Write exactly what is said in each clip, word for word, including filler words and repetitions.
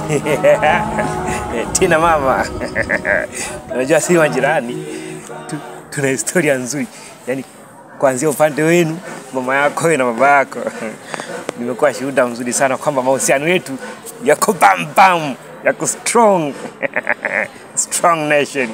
Tina mama. Unajua si majirani. Tuna historia nzuri. Yaani kuanzia upande wenu, mama yako na baba yako. Nimekuwa shuhuda mzuri sana kwamba mahusiano yetu yako bam bam, yako strong. Strong nation.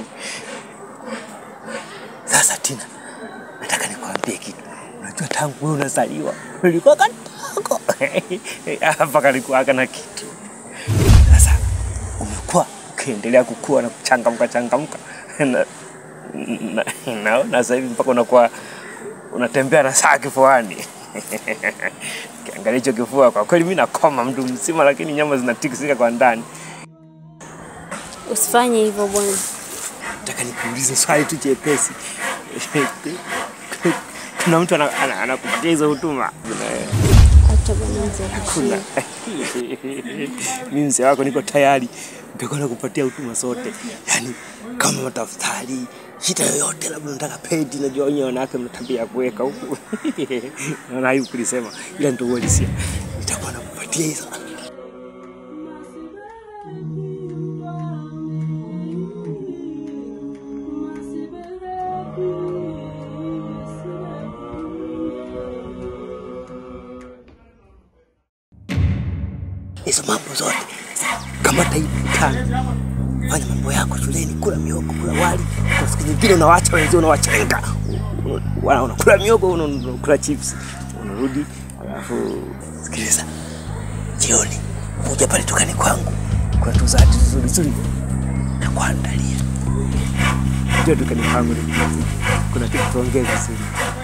Sasa Tina, nataka nikwambie kitu. Unajua tangu wewe unazaliwa, ulikuwa katako. Hapa kalikuwa na kitu. Sasa umekuwa ukiendelea kukua na kuchangamka changamka. Na naona sasa hivi mpaka unakuwa unatembea na saa kifuani. Kiangalia hicho kifua kwa kweli mimi nakoma mtu mzima, lakini nyama zinatikisika kwa ndani. Usifanye hivyo bwana. Nataka nikuulize swali tu jepesi. Kuna mtu anakupatia hizo huduma? Acha bwana mzee. Kuna. Mimi mzee wako niko tayari. Nitakuwa nakupatia huduma zote. Yaani kama matafutari, shida yoyote labda unataka pedi, najua wenyewe wanawake mna tabia ya kuweka huku. Naona hiyo kulisema ila ndio uhalisia. Nitakuwa nakupatia hizo. Hizo mambo zote kama taipitana. Fanya mambo yako shuleni, kula mihogo, kula wali. Kwa siku nyingine unawaacha wenzio unawachenga. Wana unakula mihogo, unakula chips. Unarudi alafu sikiliza. Jioni kuja pale dukani kwangu. Kuna tuzati nzuri nzuri na kuandalia. Ndio dukani kwangu. Kuna kitu tuongee vizuri.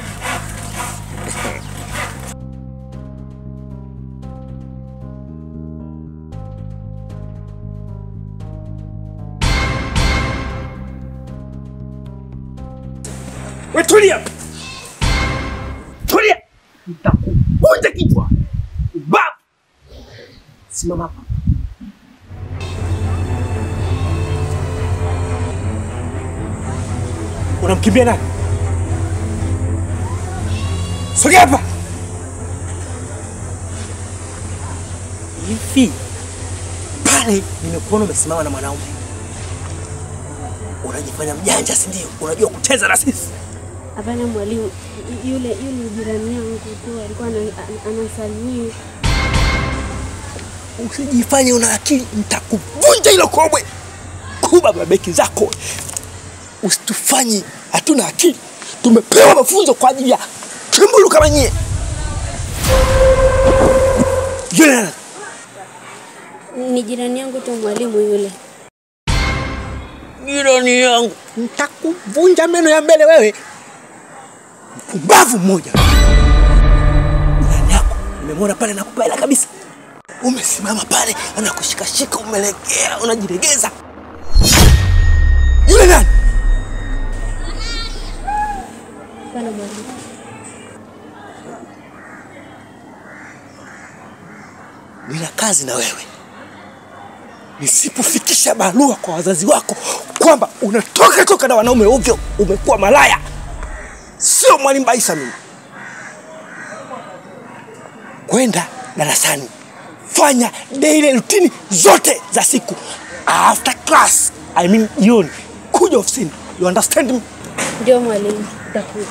Wewe tulia. Tulia. Nitakupunja kichwa. Bab. Simama hapa. Unamkimbia nani? Sogea hapa. Hivi pale nimekuona umesimama na mwanaume. Unajifanya mjanja si ndio? Unajua kucheza na sisi. Hapana mwalimu, yule yule jirani yangu tu alikuwa anasalimia. Usijifanye una akili, nitakuvunja hilo kobwe. Kuba babeki zako. Usitufanye hatuna akili. Tumepewa mafunzo kwa ajili ya kimbulu kama nyie. Yule ni jirani yangu tu mwalimu yule. Jirani yangu, nitakuvunja meno ya mbele wewe. Mbavu mmoja. Jirani yako, nimemwona pale nakupenda kabisa. Umesimama pale, anakushika shika umelegea, unajiregeza. Yule nani? Bana mwalimu. Nina kazi na wewe. Nisipofikisha barua kwa wazazi wako kwamba unatoka toka na wanaume ovyo, umekuwa malaya. Sio mwalimu Baisa mimi. Kwenda darasani. Fanya daily routine zote za siku. After class, I mean jioni, kuja ofisini. You understand me? Ndio mwalimu, nitakuja.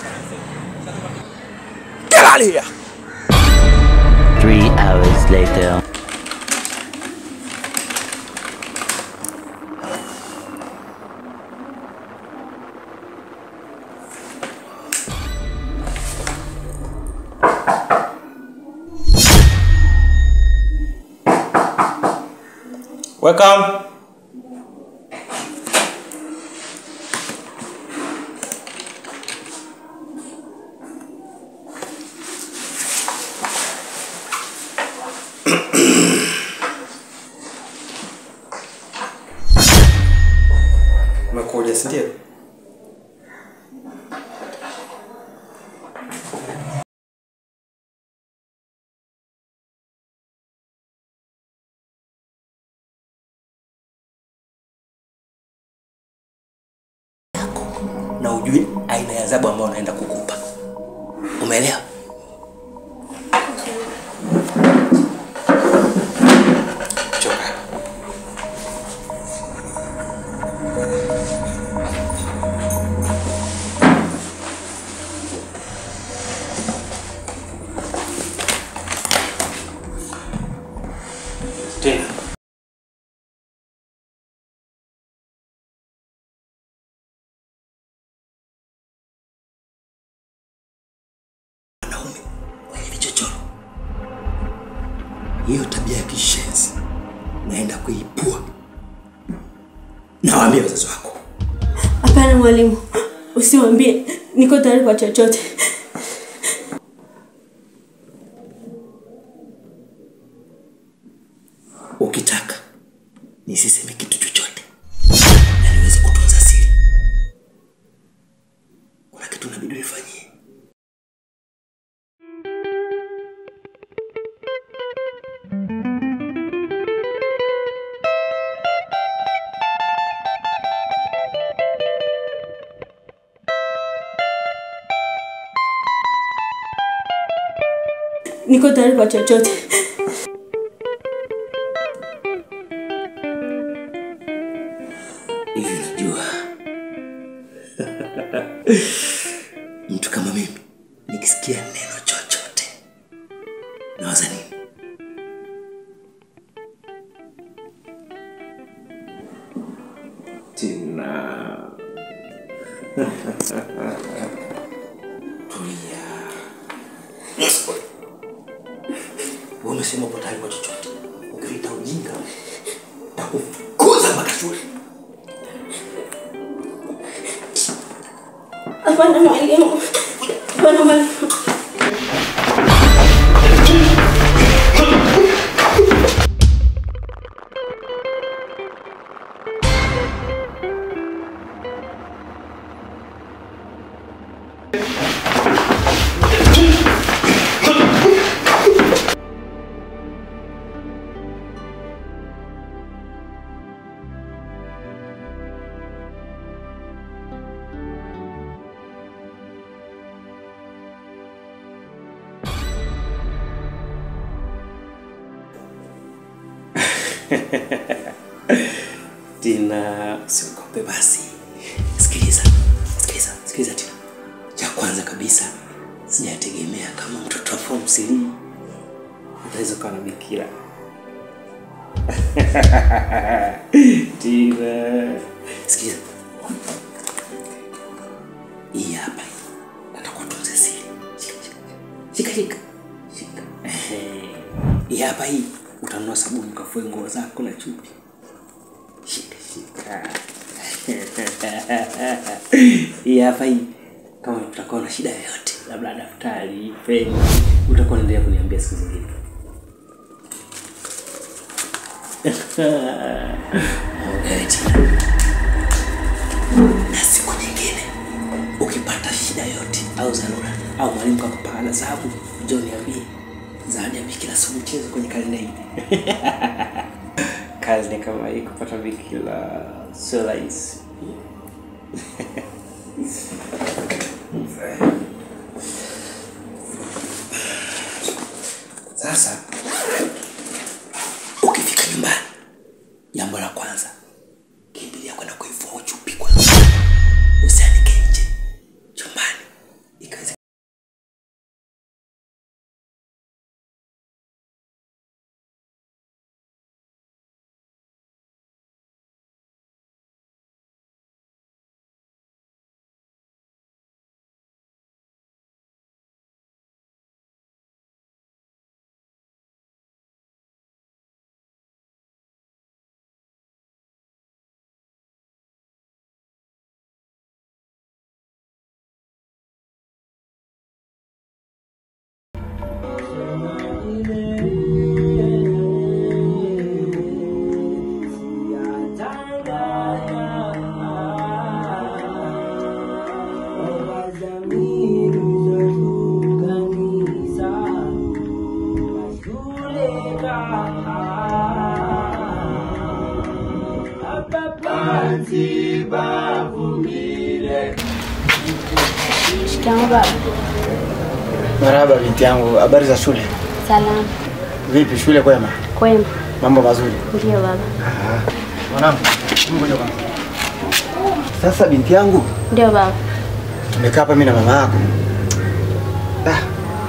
Get out of here. Three hours later. Welcome. Umekuja si ndio? Na ujue aina ya adhabu ambayo naenda kukupa. Umeelewa? Choka. hiyo tabia ya kishenzi naenda kuipua. Na waambie wazazi wako. Hapana mwalimu. Usiwaambie. Niko tayari kwa chochote. Ukitaka nisiseme kitu chochote na niweze kutunza siri, kuna kitu inabidi nifanyie. Niko tayari kwa chochote. Hivi unajua mtu kama mimi nikisikia neno chochote nawaza nini? Tina. Tulia. Wewe umesema upo tayari kwa chochote. Ukileta ujinga takufukuza mpaka shule. Hapana mwalimu. Hapana mwalimu. Tina, usiogope basi. Sikiliza. Sikiliza, sikiliza Tina. Cha kwanza kabisa, sijategemea kama mtoto wa form three utaweza kuwa na bikira. Tina. Sikiliza. Hii hapa. Natakuwa tunze siri. Shika shika. Shika. Hii hapa hii. Utanunua sabuni ukafue nguo zako na chupi. Shika shika. Hii hapa hii. Kama utakuwa na shida yoyote, labda daftari, peni, utakuwa unaendelea kuniambia siku zingine. Na siku nyingine ukipata shida yote au dharura au mwalimu kakupa adhabu, njoo niambie. Zawadi ya bikira sio mchezo kwenye kalenda hii. Kazi ni kama hii, kupata bikira sio rahisi. Sasa ukifika nyumbani, jambo la kwanza kimbilia kwenda kuivua chupi kwanza. Usianike nje chumbani. Ikaze Marhaba binti yangu, habari za shule? Salama. Vipi shule kwema? Kwema. Mambo mazuri? Ndio baba. Ah. Mwanangu, ngoja kwanza. Sasa binti yangu? Ndio baba. Tumekaa hapa mimi na mama yako. Ah.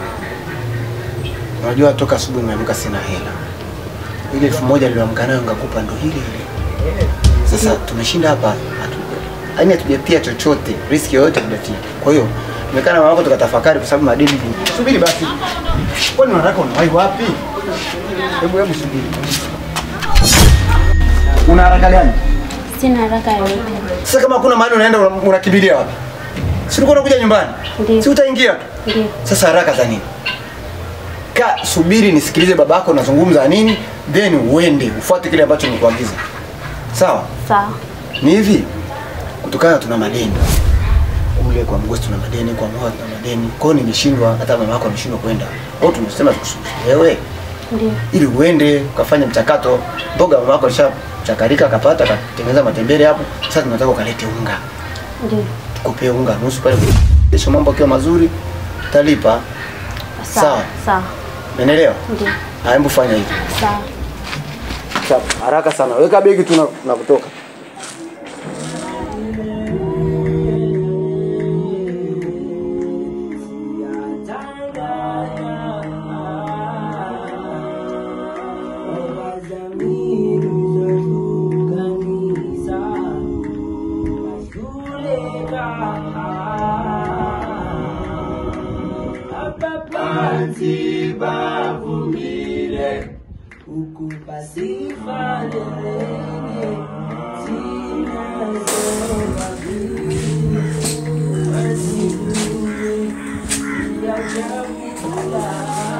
Unajua toka asubuhi nimeamka sina hela. Ile elfu moja niliyoamka nayo ngakupa ndo hili hili. Sasa tumeshinda hapa. Yaani hatujatia chochote, riski yoyote hatujatia. Kwa hiyo nimekaa na mama yako tukatafakari kwa sababu madeni. Subiri basi. Kwani unataka unawahi wapi? Hebu hebu subiri. Una haraka gani? Sina haraka yoyote. Sasa kama kuna mahali unaenda unakimbilia wapi? Si ulikuwa unakuja nyumbani? Ndiyo. Si utaingia? Ndiyo. Sasa haraka za nini? Ka subiri nisikilize babako anazungumza nini, then uende ufuate kile ambacho nimekuagiza. Sawa? Sawa. Ni hivi. Kutokana tuna madeni. Kule kwa mgosi tuna madeni, kwa mwa tuna madeni. Kwa hiyo nimeshindwa, hata mama yako ameshindwa kwenda. Au tumesema tukusubiri wewe. Ndiyo. Ili uende ukafanya mchakato. Mboga mama yako alishachakarika akapata akatengeneza matembele hapo. Sasa tunataka ukalete unga. Ndiyo. Tukupe unga nusu pale. Kesho mambo yakiwa mazuri utalipa. Sawa. Sawa. Umeelewa? Ndiyo. Hebu fanya hivi. Sawa. Sawa, haraka sana. Weka begi tu na kutoka. Bavumile ukupasifa lelenge tina zoa asibuye ya chakula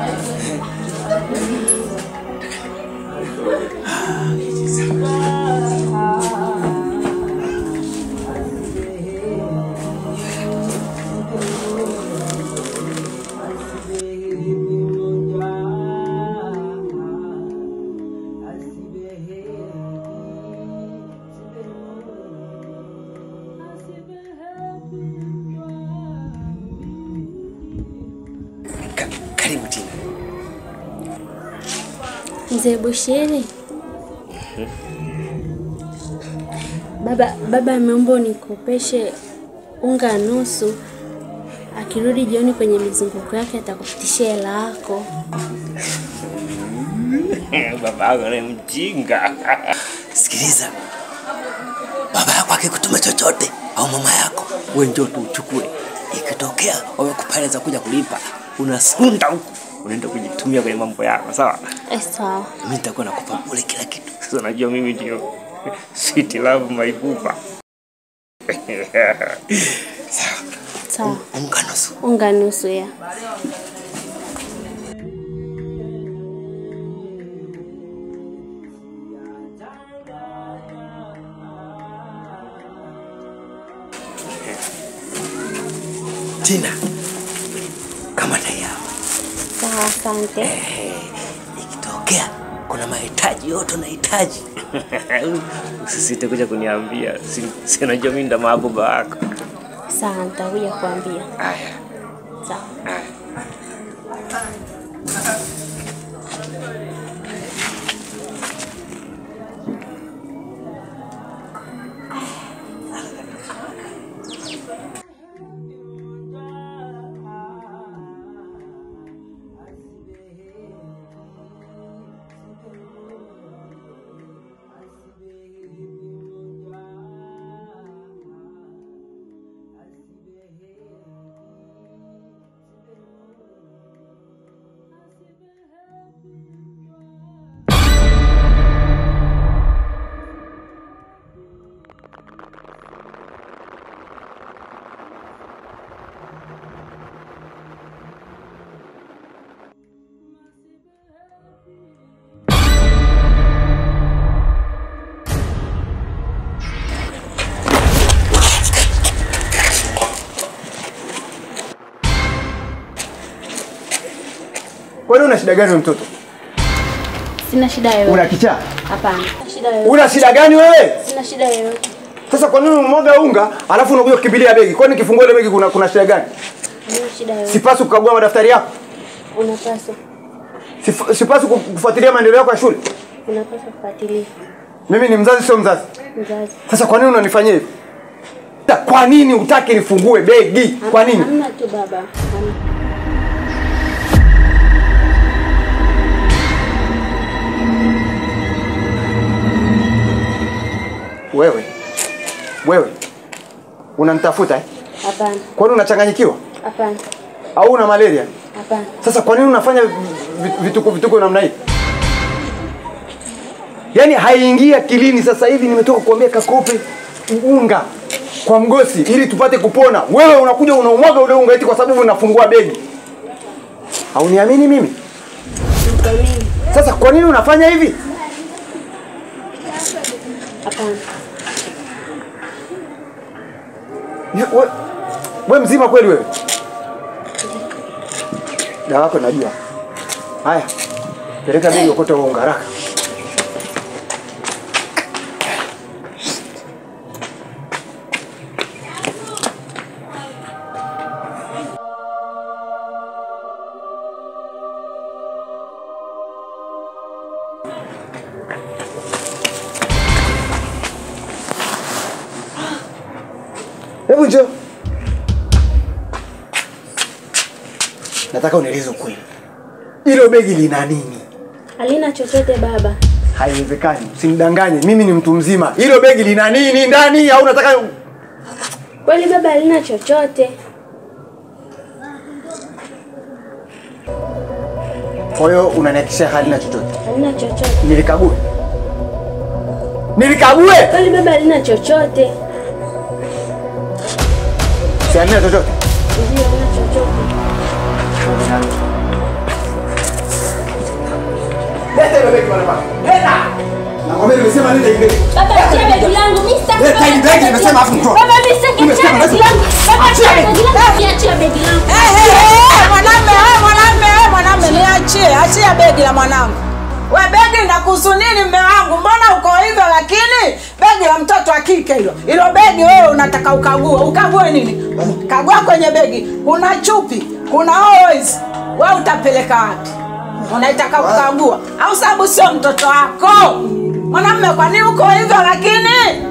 Karibu Tina. Mzee Bushiri. Baba baba ameomba nikopeshe unga nusu. Akirudi jioni kwenye mizunguko yake atakupitishia hela yako. Baba yako ni mjinga. Sikiliza. Baba yako akikutuma chochote au mama yako, wewe njoo tu uchukue. Ikitokea wamekupeleza kuja kulipa, unasunda huko, unaenda kujitumia kwenye mambo yako, sawa? Eh, sawa. Mimi nitakuwa nakupa bure kila kitu. Sasa unajua mimi ndio sweet love my booba. Sawa. Sawa. Unga nusu. Unga nusu ya. Tina, kama tayari. Sawa, asante. Eh, ikitokea kuna mahitaji yote unahitaji, usisite kuja kuniambia. Si, si unajua mimi ndo mabuba wako. Sawa, nitakuja kuambia. Haya. Sawa. Haya. Wewe una shida gani mtoto? Sina shida yoyote. Una kichaa? Hapana. Shida yoyote. Una shida gani wewe? Sina shida yoyote. Sasa kwa nini umemwaga unga alafu unakuja kukimbilia begi? Kwani nikifungua ile begi kuna kuna shida gani? Sina shida yoyote. Sipaswi kukagua madaftari yako? Unapaswa. Sif, sipaswi kufuatilia maendeleo yako ya shule? Unapaswa kufuatilia. Mimi ni mzazi sio mzazi? Mzazi. Sasa kwa nini unanifanyia hivi? Kwa nini hutaki nifungue begi? Kwa nini? Hamna tu baba. Hamna. Wewe. Wewe. Unanitafuta eh? Hapana. Kwa nini unachanganyikiwa? Hapana. Au una malaria? Hapana. Sasa kwa nini unafanya vituko vituko namna hii. Yaani haiingia kilini sasa hivi nimetoka kuambia kakope unga kwa mgosi ili tupate kupona. Wewe unakuja unaumwaga ule unga eti kwa sababu unafungua begi. Hauniamini mimi? Niamini. Sasa kwa nini unafanya hivi? Hapana. Wewe we mzima kweli wewe? Dawa yako najua. Haya. Peleka begi ukote unga haraka. Hebu njoo. Nataka unieleze ukweli. Hilo begi lina nini? Halina chochote baba. Haiwezekani. Usinidanganye. Mimi ni mtu mzima. Hilo begi lina nini ndani au unataka Kweli baba halina chochote. Kwa hiyo unanihakikishia halina chochote? Halina chochote. Nilikague. Nilikague. Kweli baba halina chochote. Si halina chochote? Ndio halina chochote. Leta ile begi bwana baba. Leta. Nakwambia nimesema nenda ile. Baba achia begi langu mimi sitaki. Leta ile begi nimesema afu mtoa. Baba mimi sitaki achia begi langu. Baba achia begi langu. Achia begi langu. Eh eh mwanamume wewe mwanamume wewe mwanamume niachie. Achia begi la mwanangu. Wewe begi ndakuhusu nini mume wangu? Mbona uko hivyo lakini begi la mtoto wa kike hilo. Hilo begi wewe unataka ukague. Ukague nini? Kagua kwenye begi. Kuna chupi, kuna always. Wewe utapeleka wapi? Unaitaka kukagua au sababu sio mtoto wako? Mwanamume kwa nini uko hivyo lakini?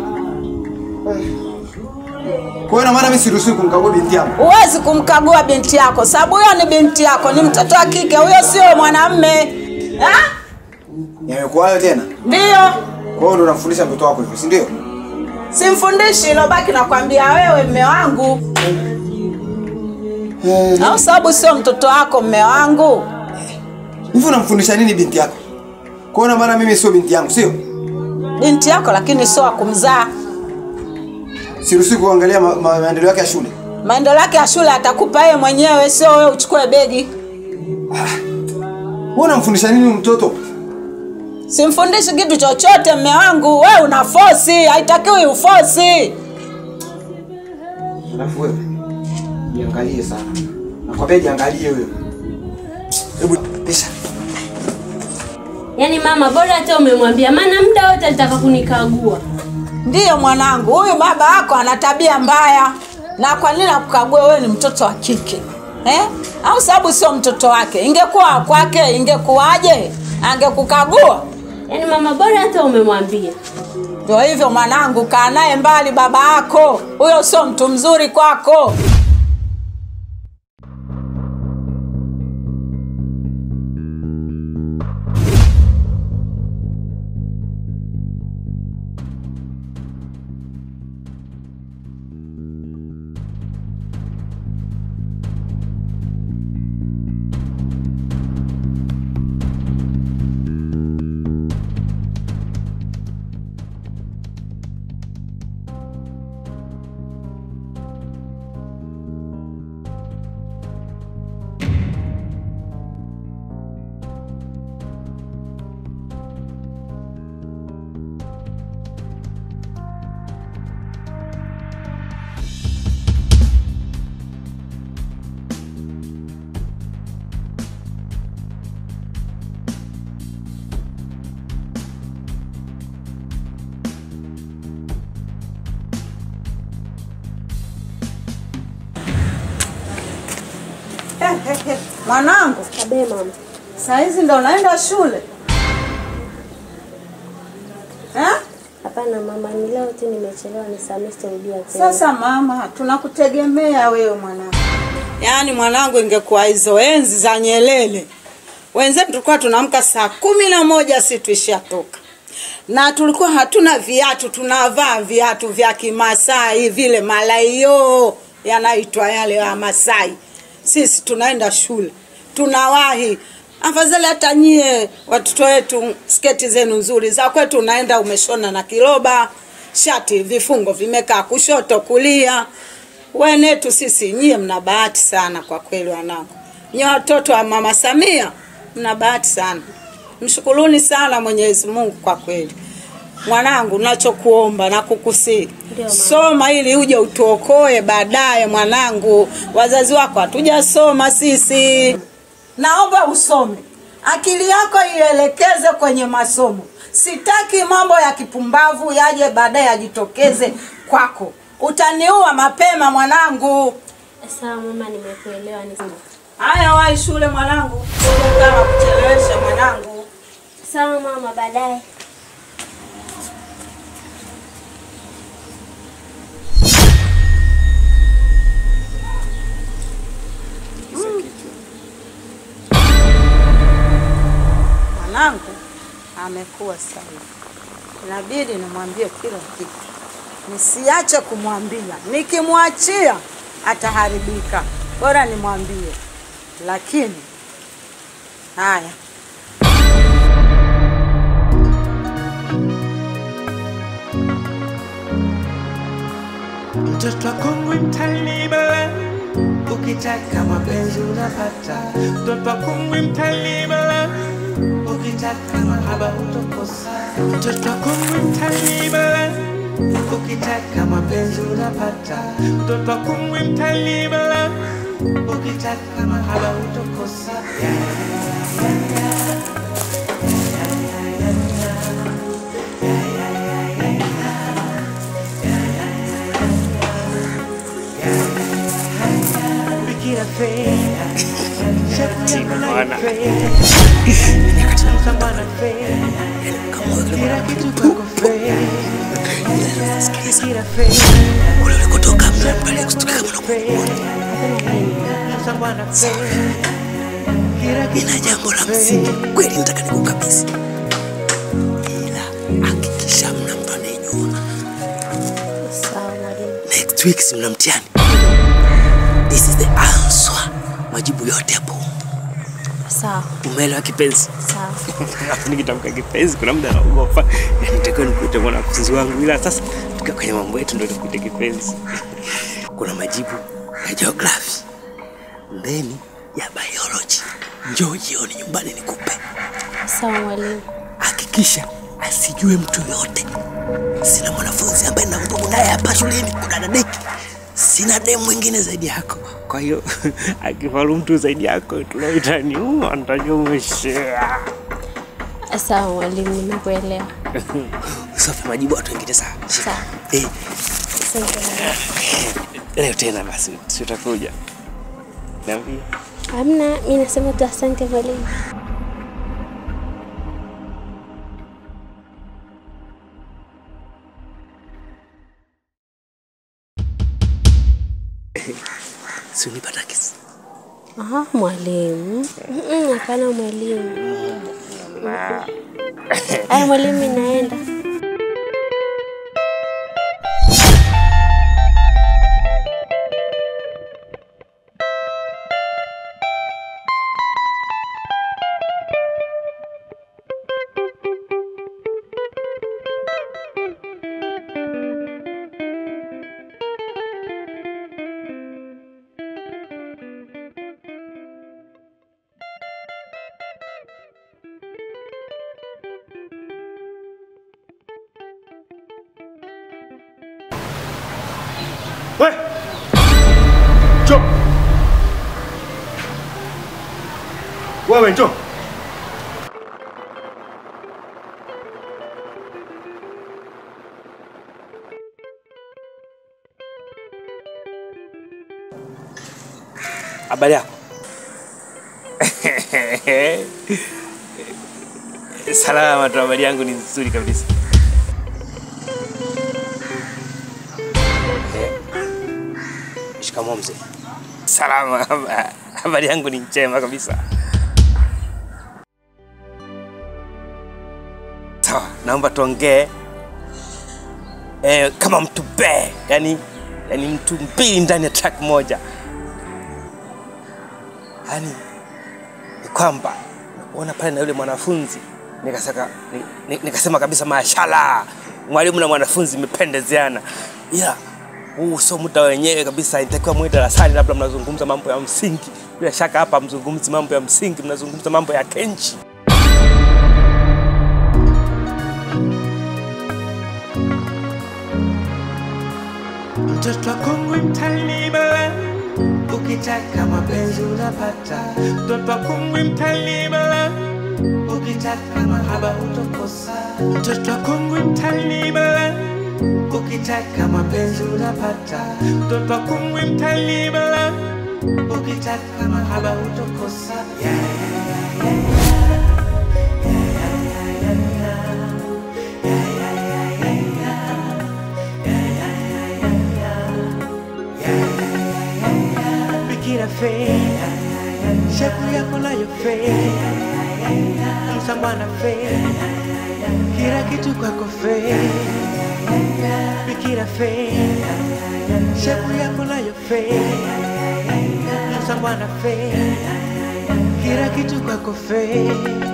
Kwa hiyo maana mimi siruhusiwi kumkagua binti yangu. Huwezi kumkagua binti yako sababu huyo ni binti yako, ni mtoto wa kike, huyo sio mwanamume. Eh? Yamekuwa hayo tena? Ndio. Kwa hiyo ndo unamfundisha mtoto wako hivyo, si ndio? Simfundishi ilo baki nakwambia wewe mume wangu. Hmm. Au sababu sio mtoto wako mume wangu. Hivi unamfundisha nini binti yako? Kwa hiyo maana mimi sio binti yangu, sio? Binti yako lakini sio wa kumzaa. Siruhusiwi kuangalia ma ma maendeleo yake ya shule. Maendeleo yake ya shule atakupa yeye mwenyewe, sio wewe uchukue begi. Wewe unamfundisha nini mtoto? Simfundishi kitu chochote mume wangu, wewe una force, haitakiwi uforce. Alafu wewe jiangalie sana. Nakwambia jiangalie wewe. Hebu pisha. Yaani mama bora hata umemwambia maana muda wote alitaka kunikagua. Ndiyo mwanangu, huyu baba yako ana tabia mbaya. Na kwa nini akukagua wewe ni mtoto wa kike? Eh? Au sababu sio mtoto wake. Ingekuwa kwake ingekuwaje? Angekukagua? Yaani mama bora hata umemwambia. Ndio hivyo mwanangu, kaa naye mbali baba yako. Huyo sio mtu mzuri kwako. Mwanangu, Abe mama. saa hizi ndo unaenda shule? Eh? Hapana mama, ni leo tu nimechelewa, ni semester rudia tena. Sasa mama, tunakutegemea wewe mwanangu. Yaani mwanangu, ingekuwa hizo enzi za Nyerere, wenzetu tulikuwa tunaamka saa kumi na moja si tuishatoka. Na tulikuwa hatuna viatu, tunavaa viatu vya Kimasai vile malayo yanaitwa yale ya Masai. Sisi tunaenda shule, tunawahi Afadhali hata nyie watoto wetu sketi zenu nzuri. Za kwetu unaenda umeshona na kiroba, shati vifungo vimekaa kushoto kulia. Wenetu sisi nyie mna bahati sana kwa kweli wanangu. Nyie watoto wa Mama Samia mna bahati sana. Mshukuruni sana Mwenyezi Mungu kwa kweli. Mwanangu ninachokuomba na kukusii. Soma ili uje utuokoe baadaye mwanangu. Wazazi wako hatujasoma sisi. Naomba usome. Akili yako ielekeze kwenye masomo. Sitaki mambo ya kipumbavu yaje baadaye yajitokeze kwako. Utaniua mapema mwanangu. Sawa mama, nimekuelewa. Haya wahi shule mwanangu. Sio kama kuchelewesha mwanangu. Sawa mama, baadaye. Mwanangu amekuwa sawa. Inabidi nimwambie kila kitu. Nisiache kumwambia. Nikimwachia ataharibika. Bora nimwambie. Lakini haya. Mtoto wa kongwe mtalima, ukitaka mapenzi unapata. Mtoto wa kongwe mtalima, ukitaka mahaba utakosa. Mtoto wa kongwe mtalima, ukitaka mapenzi unapata. Mtoto wa kongwe mtalima, ukitaka mahaba utakosa. Yeah, yeah, yeah. Ule ulikotoka mbele kustuka kama nina jambo la msingi kweli nataka nikukabisi. Ila hakikisha mna mtu anayejua. Sawa mwalimu. Next week si mna mtihani. This is the answer. Majibu yote hapo. Sawa. Umeelewa kipenzi? Sawa. Hapo nikitamka kipenzi kuna muda naogopa. Yaani nitakuwa nikute mwanafunzi wangu, ila sasa tukiwa kwenye mambo yetu ndio nikute kipenzi. Kuna majibu ya geography. Ndeni ya biology. Njoo jioni nyumbani nikupe. Sawa mwalimu. Hakikisha asijue mtu yote. Sina mwanafunzi ambaye nambugu naye hapa shuleni kuna dadeki. Sina demu mwingine zaidi yako. Kwa hiyo akifaulu mtu zaidi yako tunaitani huo antajumeshea. Sawa mwalimu, nimekuelewa. Usafi majibu watu wengine sawa. Sawa. Eh. Asante mwalimu. Leo tena basi si utakuja. Niambie. Hamna, mimi nasema tu asante mwalimu. Si unipata kesi. Aha, mwalimu. Mhm, hapana mwalimu. Ai mwalimu, naenda. We! Njoo. Wewe njoo. Habari yako? Salama tu, habari yangu ni nzuri kabisa. Shikamoo mzee. Salama, habari yangu ni njema kabisa. Sawa, naomba tuongee eh, kama mtu be, yani yani mtu mbili ndani ya track moja. Yani ni kwamba ona pale na yule mwanafunzi nikasaka nikasema kabisa mashallah, mwalimu na mwanafunzi mmependezeana. Yeah, huu sio muda wenyewe kabisa, inatakiwa muwe darasani labda mnazungumza mambo ya msingi. Bila shaka hapa mzungumzi mambo ya msingi, mnazungumza mambo ya kenchi. Mtoto kongwe mtalima, ukitaka mapenzi unapata. Mtoto kongwe mtalima, ukitaka mahaba utakosa. Mtoto kongwe mtalima, ukitaka mapenzi unapata. Mtoto kongwe mtalima, ukitaka mahaba utakosa. Yeah, yeah, yeah, yeah. Shepu yako nayo fe, msambwana fe, kila kitu kwako fe, bikira fe. Shepu yako nayo fe, msambwana fe, kila kitu kwako fe.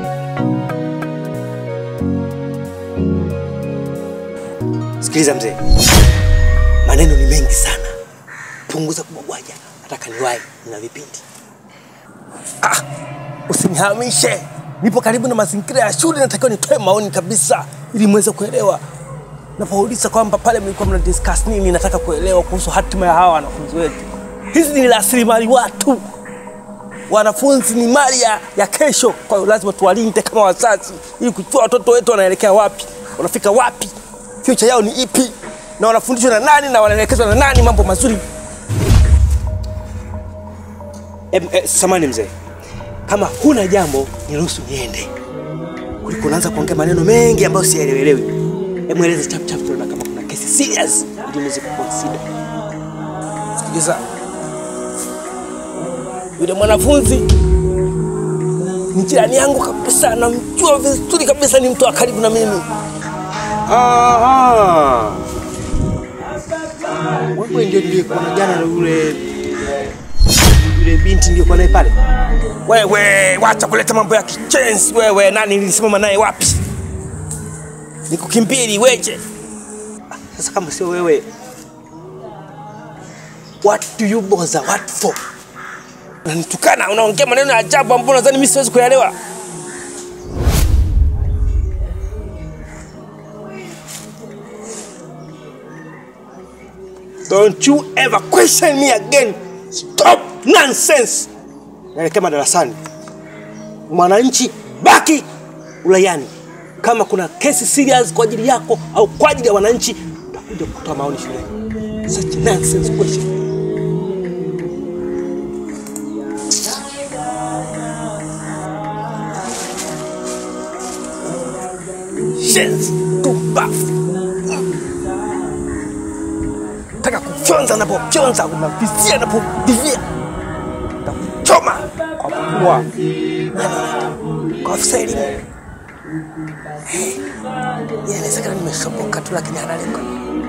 Sikiliza mzee, maneno ni mengi sana, punguza kubwabwaja, nataka niwahi na vipindi. Ah, usinihamishe. Nipo karibu na mazingira ya shule, natakiwa nitoe maoni kabisa ili muweze kuelewa. Napouliza kwamba pale mlikuwa mna discuss nini, nataka kuelewa kuhusu hatima ya hawa wanafunzi wetu. Hizi ni rasilimali watu. Wanafunzi ni mali ya, ya kesho, kwa hiyo lazima tuwalinde kama wazazi ili kujua watoto wetu wanaelekea wapi, wanafika wapi, future yao ni ipi, na wanafundishwa na nani na wanaelekezwa na nani mambo mazuri. Eh, eh, samani mzee, kama huna jambo niruhusu niende, kuliko unaanza kuongea maneno mengi ambayo siyaelewelewi. Hebu eleza chap chap tunaona kama kuna kesi serious ndio niweze kuconsider. Sikiliza, yule mwanafunzi ni jirani yangu kabisa, namjua vizuri kabisa, ni mtu wa karibu na mimi. Aha, wewe ndio ndio kuna jana na yule yule binti ndio kwa naye pale. Wewe wacha kuleta mambo ya kichenzi wewe. Nani nilisimama naye wapi? Nikukimbili weje? Sasa kama sio wewe, what do you bother? What for? Unanitukana, unaongea maneno ya ajabu ambayo nadhani mimi siwezi kuelewa. Don't you ever question me again. Stop nonsense. Naelekea madarasani. Mwananchi baki ulayani. Kama kuna kesi serious kwa ajili yako au kwa ajili ya wananchi, utakuja kutoa maoni shuleni. Such nonsense question. Shenzi, tupa. Taka kufyonza napofyonza, unavizia napovizia. Takuchoma kwa pua. Kwa afisa elimu. Hey, yeye anasema nimeshopoka tu lakini analenga.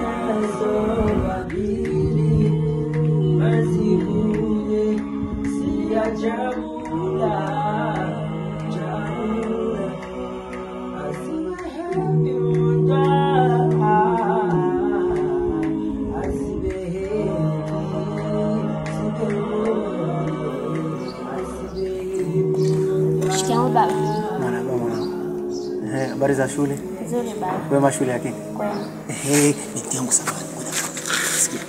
Baba. Mwana mwana. Eh, habari za shule? Nzuri baba. Wewe shule yake? Kwa. Eh, binti yangu samahani. Sikia.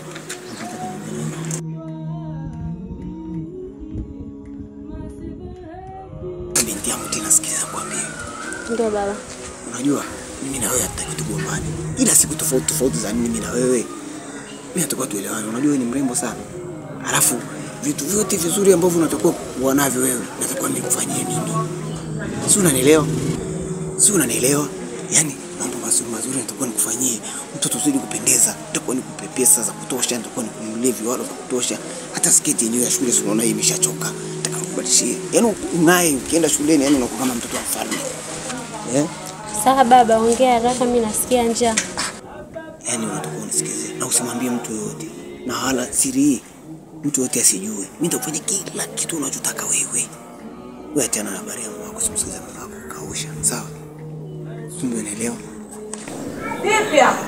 Binti yangu tena sikiza kwambie. Ndio baba. Unajua mimi na wewe hatutaki tugombane. Ila siku tofauti tofauti za mimi na wewe. Mimi natakuwa tuelewane. Unajua wewe ni mrembo sana. Alafu vitu vyote vizuri ambavyo unatakuwa kuwa navyo wewe, natakuwa nikufanyie mimi. Si unanielewa? Si unanielewa? Yaani mambo mazuri mazuri natakuwa nikufanyie. Mtoto usije kupendeza, nitakuwa nikupe pesa za kutosha, nitakuwa nikununulie viwalo vya kutosha. Hata sketi yenyewe ya shule unaona hii imeshachoka. Nataka nikubadilishie. Yaani unaye ukienda shuleni yaani unakuwa kama mtoto wa mfalme. Eh? Sawa baba, ongea haraka, mimi nasikia njaa. Yaani unatakuwa unisikize na usimwambie mtu yote. Na wala siri hii mtu yote asijue. Mimi nitakufanya kila kitu unachotaka wewe. Wewe tena habari yangu wako simsikize babako kausha. Sawa? Ndio unaelewa. Vipi hapa?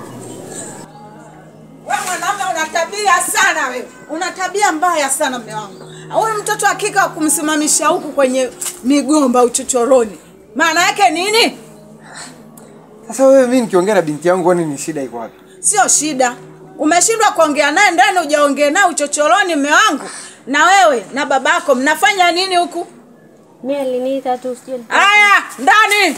Wewe mwanaume una tabia sana wewe. Una tabia mbaya sana mume wangu. Huyu mtoto hakika kumsimamisha huku kwenye migomba uchochoroni. Maana yake nini? Sasa wewe mimi nikiongea na binti yangu kwani ni shida iko wapi? Sio shida. Umeshindwa kuongea naye ndani hujaongea naye uchochoroni mume wangu. Na wewe na babako mnafanya nini huku? Mimi aliniita tu sio. Aya, ndani.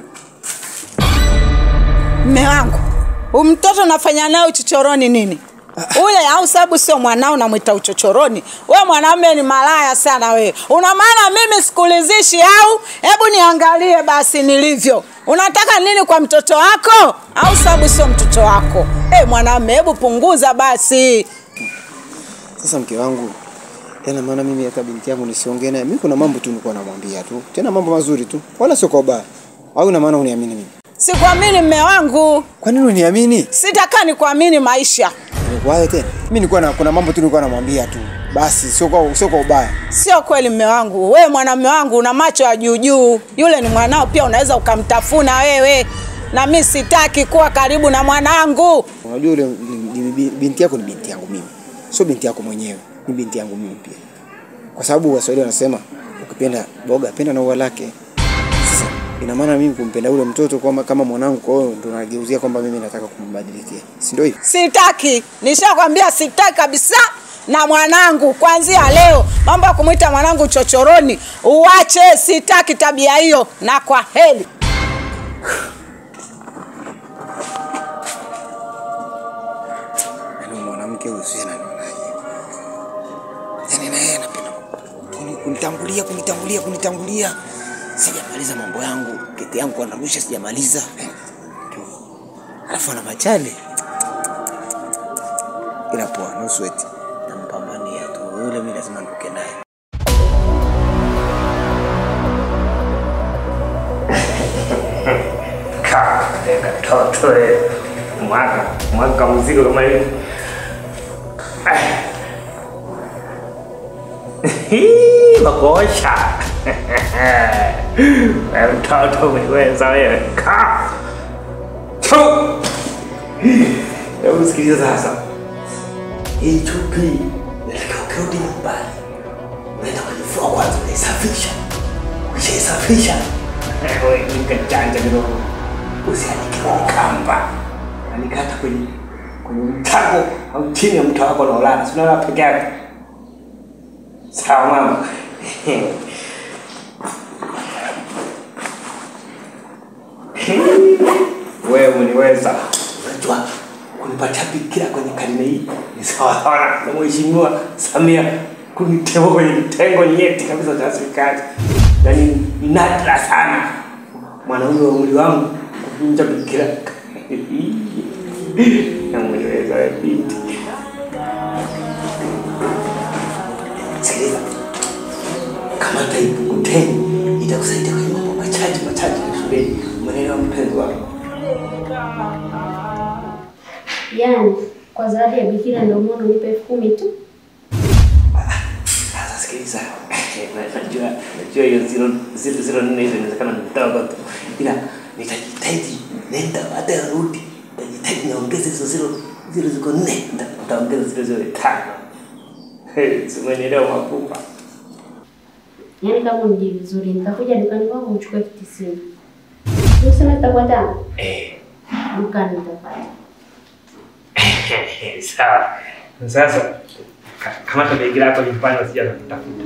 Mume wangu. Huyu mtoto nafanya naye uchochoroni nini? Ule au sababu sio mwanao unamwita uchochoroni. Wewe mwanamume ni malaya sana wewe. Una maana mimi sikulizishi au? Hebu niangalie basi nilivyo. Unataka nini kwa mtoto wako? Au sababu sio mtoto wako? Eh, hey, mwanamume hebu punguza basi. Sasa mke wangu, yana maana mimi hata binti yangu nisiongee naye. Mimi kuna mambo tu nilikuwa namwambia tu. Tena mambo mazuri tu. Wala sio kwa ubaya. Au una maana uniamini mimi? Sikuamini mume wangu. Kwa nini uniamini? Sitaka nikuamini maisha. Kwa tena mimi nilikuwa na kuna mambo tu nilikuwa namwambia tu. Basi sio kwa sio kwa ubaya. Sio kweli mume wangu. Wewe mwanamume wangu una macho ya juu juu. Yule ni mwanao pia unaweza ukamtafuna wewe. Na mimi sitaki kuwa karibu na mwanangu. Unajua yule binti yako ni binti yangu mimi. Sio binti yako mwenyewe, ni binti yangu mimi pia. Kwa sababu Waswahili wanasema ukipenda boga penda na ua lake. Sasa ina maana mimi kumpenda yule mtoto kama kama mwanangu, kwa hiyo ndo nageuzia kwamba mimi nataka kumbadilikia. Si ndio hivi? Sitaki. Nishakwambia sitaki kabisa na mwanangu kuanzia leo. Mambo ya kumuita mwanangu chochoroni uache, sitaki tabia hiyo na kwa heri. Ana mwanamke usiana naye. Yaani na yeye anapenda kunitangulia kunitangulia kunitangulia. Sijamaliza mambo yangu, kete yangu anarusha sijamaliza. Alafu ana machale. Ila poa, no sweat. Nampambania tu. Yule mimi lazima nikuke naye. Ka, eka toto mwaka, mwaka mzigo kama hivi. Hii, makosha. Wewe mtoto umeweza wewe. Ka. Chu. Hebu sikiliza sasa. Hii chupi nataka ukirudi nyumbani. Unaenda kujifua kwanza unaisafisha. Ukishaisafisha, Wewe nikachanja kidogo. usianike kwenye kamba. Anikata kwenye kwenye mtago au chini ya mto wako unaolala. Si unalala peke yako. Sawa mama. Wewe uniweza. Unajua kunipatia bikira kwenye karne hii Ni sawa sawa na Mheshimiwa Samia kuniteua kwenye kitengo nyeti kabisa cha serikali. Yaani ni nadra sana mwanaume wa umri wangu kukunja bikira. Na uniweza wewe binti. sikiliza. Kama taipukuteni itakusaidia kwenye mambo machache machache ya shuleni. Umeelewa mpenzi wangu? Yaani kwa zawadi ya bikira ndio muone unipe elfu kumi tu. Sasa sikiliza. Najua najua hiyo zero zero zero nne hizo inawezekana ni ndogo tu. Ila nitajitahidi nenda baada ya rudi. Nitajitahidi niongeze hizo zero zero ziko nne. Nitaongeza zero zero tano. Hey, simuelewa makubwa. Yaani kama unijui vizuri nitakuja dukani kwako uchukue elfu tisini. Useme nitakuwa tano. Eh. Dukani nitapata. Sawa. Sasa kama tabia yako nyumbani wasija kutafuta.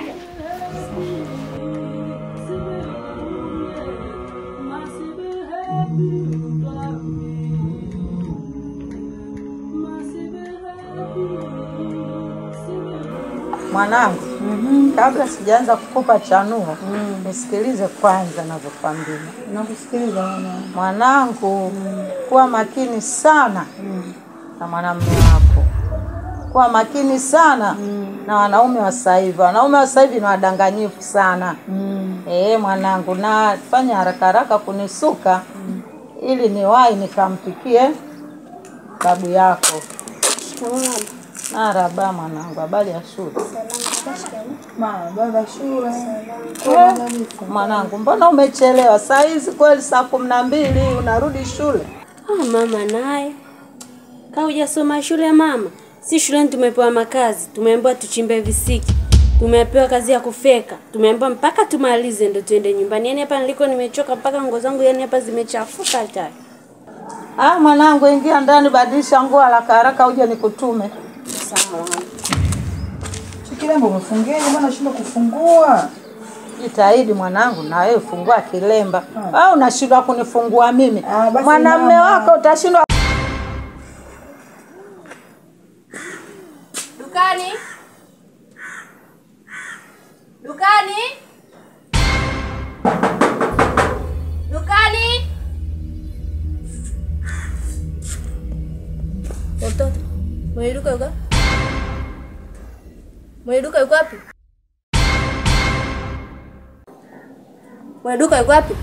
Mwanangu, mm-hmm. kabla sijaanza kukupa chanuo, mm. nisikilize kwanza ninavyokuambia. Nakusikiliza mwanangu. Mwanangu, mm. kuwa makini sana Mm. na mwanamume wako. Kuwa makini sana mm. na wanaume wa sasa hivi. Wanaume wa sasa hivi ni wadanganyifu sana. Mm. Eh, mwanangu, na fanya haraka haraka kunisuka mm. ili niwahi nikampikie babu yako. Mwanangu. Marahaba mwanangu, habari ya shule? Mama, baba shule. Mwanangu, mbona umechelewa? Saa hizi kweli saa kumi na mbili unarudi shule? Ah, mama naye. Kaa hujasoma shule mama? Si shuleni tumepewa makazi, tumeambiwa tuchimbe visiki. Tumepewa kazi ya kufeka. Tumeambiwa mpaka tumalize ndo tuende nyumbani. Yaani hapa niliko nimechoka mpaka nguo zangu yani hapa zimechafuka hata. Ah, mwanangu ingia ndani badilisha nguo haraka haraka uje nikutume. Sawa. Kilemba umefungeje bwana shida kufungua? Jitahidi mwanangu na wewe fungua kilemba. Ah. Au unashindwa kunifungua mimi? Ah, mwanamume wako utashindwa. Dukani? Dukani? Dukani? Watoto, mwenye duka yuko? Mwenye duka yuko wapi? Mwenye duka yuko wapi?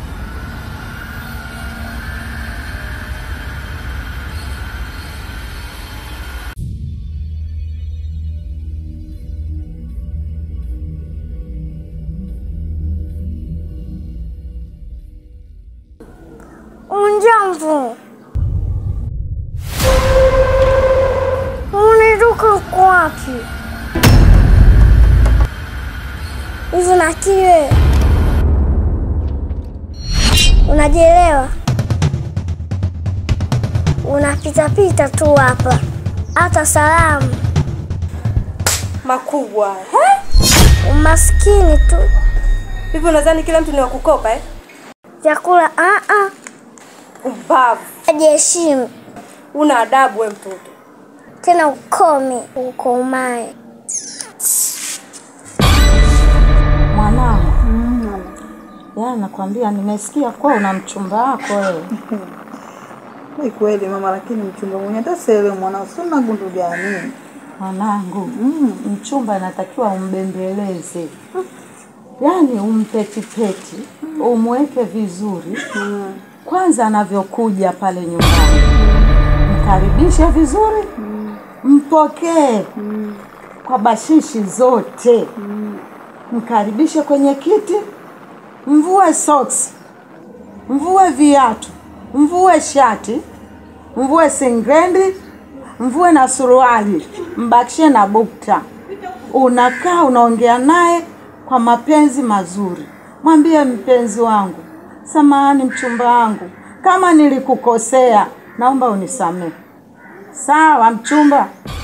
Unjambo. Unaruka uko wapi? Hivi na kiwe. Unajielewa? Unapita pita tu hapa. Hata salamu. Makubwa. Umaskini tu. Hivi unadhani kila mtu ni wa kukopa eh? Chakula a a. Ubavu. Heshimu. Una adabu wewe mtoto. Tena ukome, ukomae. Mwanangu. Mm. Yaani nakwambia nimesikia kwa una mchumba wako wewe. Ni kweli mama, lakini mchumba mwenye hata sele mwanangu sina gundu gani? Mwanangu, mm. mchumba anatakiwa umbembeleze. Yaani umpeti peti, mm. umweke vizuri. Mm. Kwanza anavyokuja pale nyumbani. Mkaribishe vizuri. Mm. Mpokee. Mm. Kwa bashishi zote. Mm. Mkaribishe kwenye kiti. Mvue socks. Mvue viatu. Mvue shati. Mvue singrendi. Mvue na suruali. Mbakishie na bukta. Unakaa unaongea naye kwa mapenzi mazuri. Mwambie mpenzi wangu, samahani mchumba wangu, kama nilikukosea naomba unisamehe. Sawa mchumba?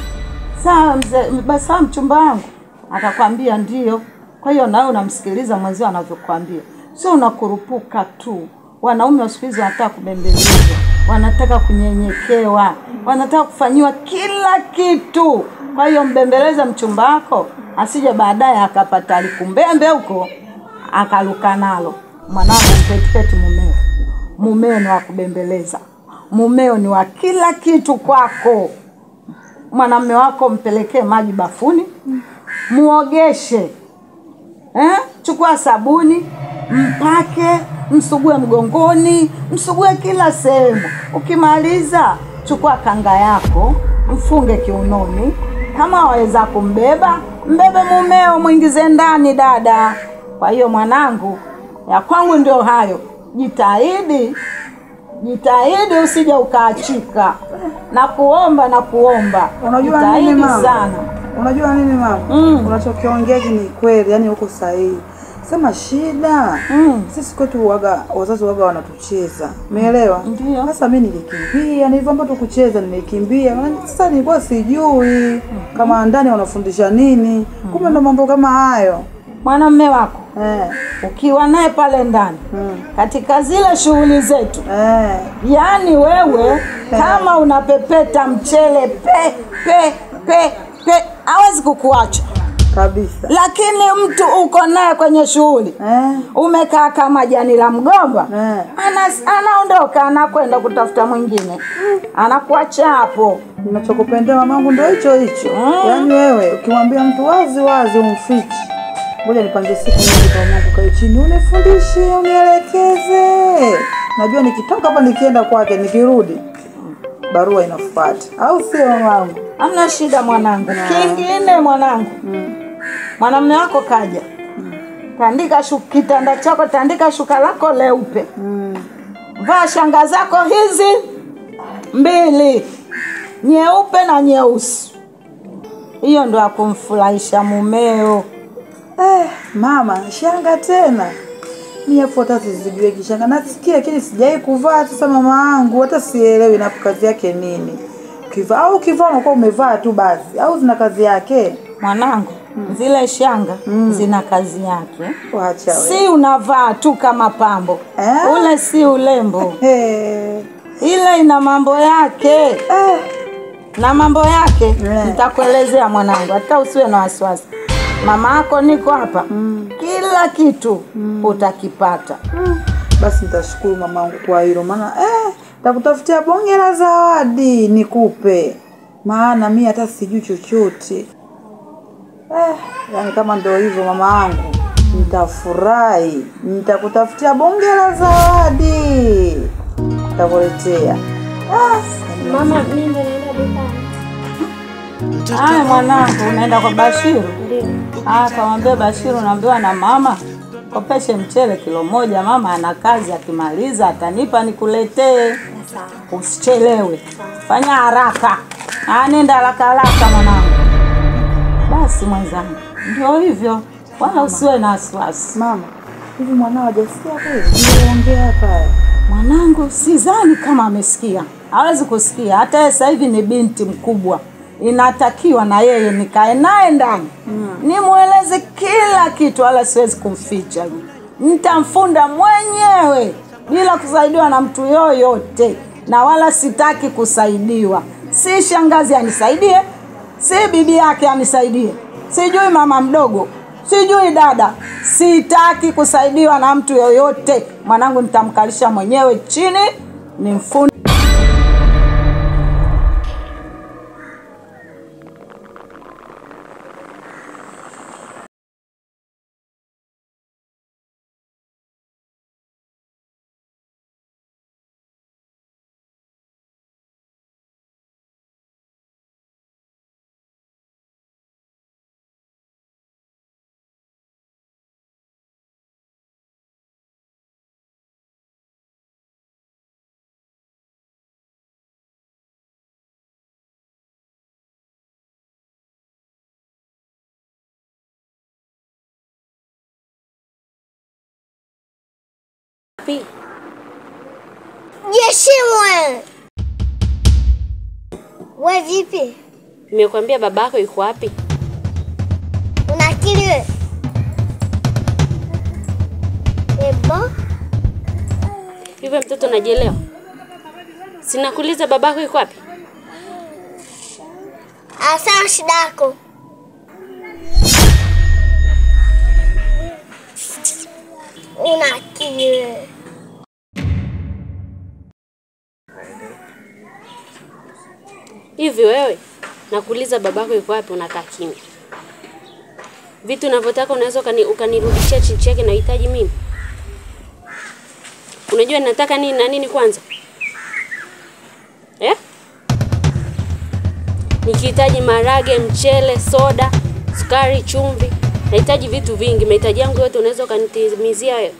Sawa mzee, basi mchumba wangu. Atakwambia ndio. Kwa hiyo nawe unamsikiliza mwenzio anavyokuambia. Sio unakurupuka tu. Wanaume wa siku hizi wanataka kubembelezwa, wanataka kunyenyekewa, wanataka kufanyiwa kila kitu. Kwa hiyo mbembeleza mchumba wako asije baadaye akapata likumbembe huko akaluka nalo. Mwanangu mpetipeti mumeo. Mumeo ni wa kubembeleza. Mumeo ni wa kila kitu kwako. Mwanamume wako mpelekee maji bafuni, muogeshe. Eh? Chukua sabuni, mpake, msugue mgongoni, msugue kila sehemu. Ukimaliza, chukua kanga yako, mfunge kiunoni. Kama waweza kumbeba, mbebe mumeo muingize ndani dada. Kwa hiyo mwanangu, ya kwangu ndio hayo. Jitahidi, jitahidi usije ukaachika. Na kuomba na kuomba. Unajua jitahidi nini mama? Sana. Unajua nini mama? Mm. Unachokiongea ni kweli, yani uko sahihi. Sema shida. Mm. Sisi kwetu waga wazazi waga wanatucheza. Umeelewa? Ndio. Sasa mimi nilikimbia, nilivyoambiwa tu kucheza nimekimbia. Sasa nilikuwa sijui mm. kama ndani wanafundisha nini. Mm. Kumbe ndo mambo kama hayo. Mwanamume wako eh ukiwa naye pale ndani mm. katika zile shughuli zetu eh yani wewe eh. kama unapepeta mchele pe pe pe pe hawezi kukuacha kabisa. Lakini mtu uko naye kwenye shughuli eh. umekaa kama jani la mgomba eh. ana anaondoka anakwenda kutafuta mwingine mm. anakuacha hapo. Ninachokupendea mamangu ndio hicho hicho mm. yani wewe ukimwambia mtu wazi wazi umfichi. Ngoja nipange siku nyingi kwa mama kae chini unifundishe unielekeze. Najua nikitoka hapa nikienda kwake nikirudi barua inafuata. Au sio mamangu? Hamna shida mwanangu. Kingine mwanangu. Mwanamume wako kaja. Tandika shuka kitanda chako, tandika shuka lako leupe. Vaa shanga zako hizi mbili. Nyeupe na nyeusi. Hiyo ndo akumfurahisha mumeo. Eh, mama, shanga tena. Mimi hapo hata sijui kishanga. Nasikia lakini sijai kuvaa sasa mama yangu, hata sielewi na kazi yake nini. Kivaa au kivaa unakuwa umevaa tu basi au zina kazi yake? Mwanangu, mm. zile shanga mm. zina kazi yake. Waacha wewe. Si unavaa tu kama pambo. Eh? Ule si ulembo. Ile ina mambo yake. Eh. Na mambo yake yeah. Nitakuelezea mwanangu, hata usiwe na wasiwasi. Mama yako niko hapa. Mm. Kila kitu mm. utakipata. Mm. Basi nitashukuru mamangu kwa hilo maana eh takutafutia bonge la zawadi nikupe. Maana mimi hata sijui chochote. Eh, yani kama ndio hivyo mama yangu, nitafurahi. Nitakutafutia bonge la zawadi. Nitakuletea. Ah, mama mimi naenda dukani. Ah, mwanangu unaenda kwa Bashiru? Ndio. Ah, kamwambia Bashiru naambiwa na mama kopeshe mchele kilo moja, mama ana kazi, akimaliza atanipa nikuletee. Usichelewe. Fanya haraka. Ah, nenda haraka haraka mwanangu. Basi mwenzangu. Ndio hivyo. Wala usiwe na wasiwasi. Mama, hivi mwanao hajasikia kweli? Niongea hapa. Mwanangu sidhani kama amesikia. Hawezi kusikia. Hata sasa hivi ni binti mkubwa. Inatakiwa na yeye nikae naye ndani. Mm. Nimueleze kila kitu, wala siwezi kumficha. Nitamfunda mwenyewe bila kusaidiwa na mtu yoyote, na wala sitaki kusaidiwa. Si shangazi anisaidie, si bibi yake anisaidie, sijui mama mdogo, sijui dada. Sitaki kusaidiwa na mtu yoyote. Mwanangu nitamkalisha mwenyewe chini nimfunde. Vipi? Yeshimwe. Wewe vipi? Nimekuambia babako yuko wapi? Una akili wewe? Ebo? Hivyo mtoto unajielewa? Sinakuuliza babako yuko wapi? Asa shida yako. Una akili wewe. Hivi wewe, nakuuliza babako yuko wapi unakaa kimya? Vitu unavyotaka unaweza ukanirudishia chinchi yake nahitaji mimi. Unajua ninataka nini na nini kwanza? Eh? Nikihitaji marage, mchele, soda, sukari, chumvi, nahitaji vitu vingi. Mahitaji yangu yote unaweza ukanitimizia wewe?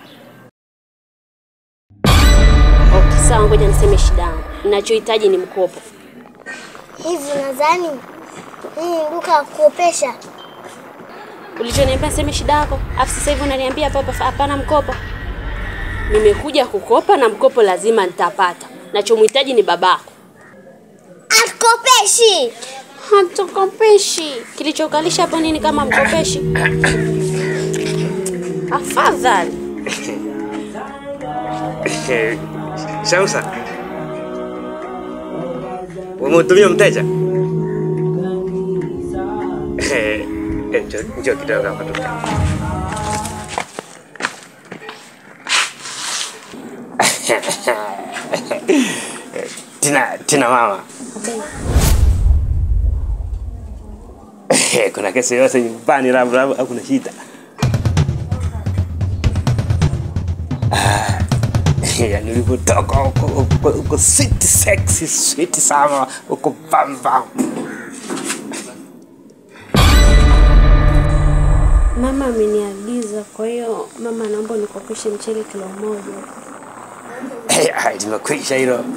Okay, sawa, ngoja niseme shida yangu. Ninachohitaji ni mkopo. Hivi nadhani hii duka kukopesha. Ulichoniambia sema shida yako, afu sasa hivi unaniambia hapa hapana mkopo. Nimekuja kukopa na mkopo lazima nitapata. Nachomhitaji ni babako. Akopeshi. Hatakopeshi. Kilichokalisha hapo nini kama mkopeshi? Afadhali. Shamsa. Umemtumia mteja? Eh, njoo njoo kidogo hapa tu. Tina, Tina mama. Kuna kesi yote nyumbani labda au kuna shida? Ah, ya nilipotoka uko uko sweet sexy sweet sana uko bam bam. Mama ameniagiza, kwa hiyo mama naomba nikopeshe mchele kilo moja. Eh, limekwisha hilo.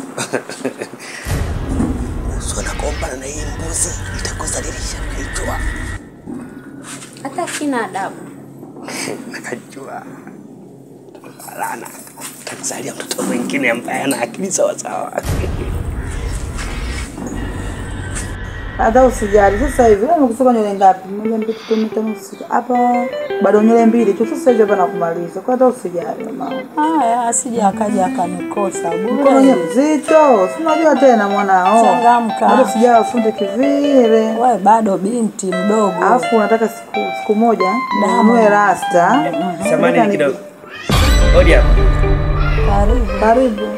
Sio nakomba na hii mbuzi itakuzalilisha kaitwa. Hata kina adabu. Nakajua. Alana. Takuzalia mtoto mwingine ambaye ana akili sawa sawa. Hata usijali. Sasa hivi wewe umekusuka nywele ngapi? Mmoja mbili tatu nne tano hapa bado nywele mbili tu. Sasa hivi hapa nakumaliza. Kwa hata usijali mama. Haya, asije akaja akanikosa bure. Mkono ni mzito. Si unajua tena mwanao. Changamka. Bado sijawa fundi kivile. Wewe bado binti mdogo. Alafu unataka siku siku moja nunue rasta. Samani kidogo. Hodi hapa. Karibu. Karibu.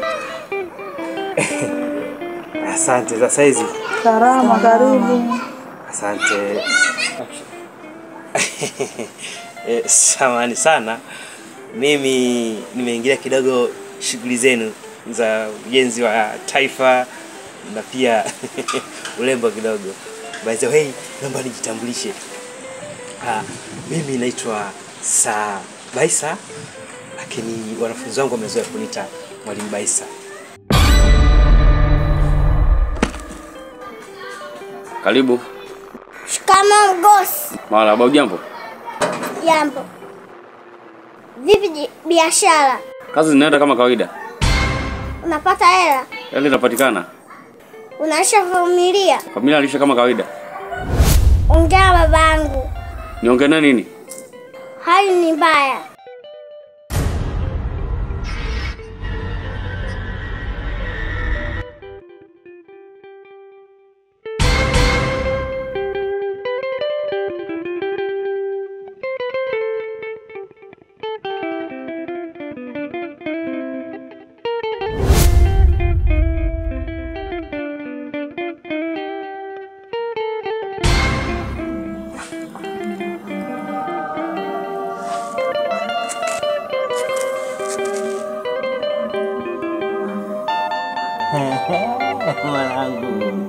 Asante za saizi. Salama, karibu. Asante. eh, samani sana. Mimi nimeingilia kidogo shughuli zenu za ujenzi wa taifa na pia urembo kidogo. By the way, naomba nijitambulishe. Ah, mimi naitwa Sa Baisa, lakini wanafunzi wangu wamezoea kuniita Mwalimu Baisa. Karibu. Shikamoo mgosi. Marahaba, ujambo? Jambo. Vipi biashara? Kazi zinaenda kama kawaida. Unapata hela? Hela inapatikana. Unaisha familia? Familia alisha kama kawaida. Ongea babangu. Niongee na nini? Hali ni mbaya. Mwanangu.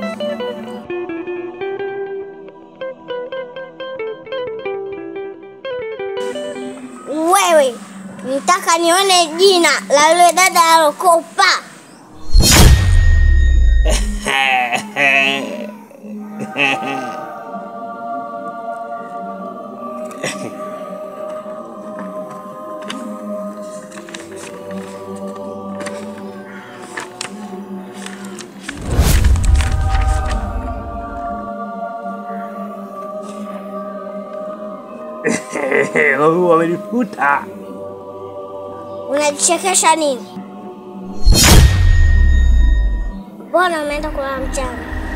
Wewe, nitaka nione jina la yule dada alokopa. Wao wamenifuta. Unajichekesha nini? Mbona umeenda kulala mchana?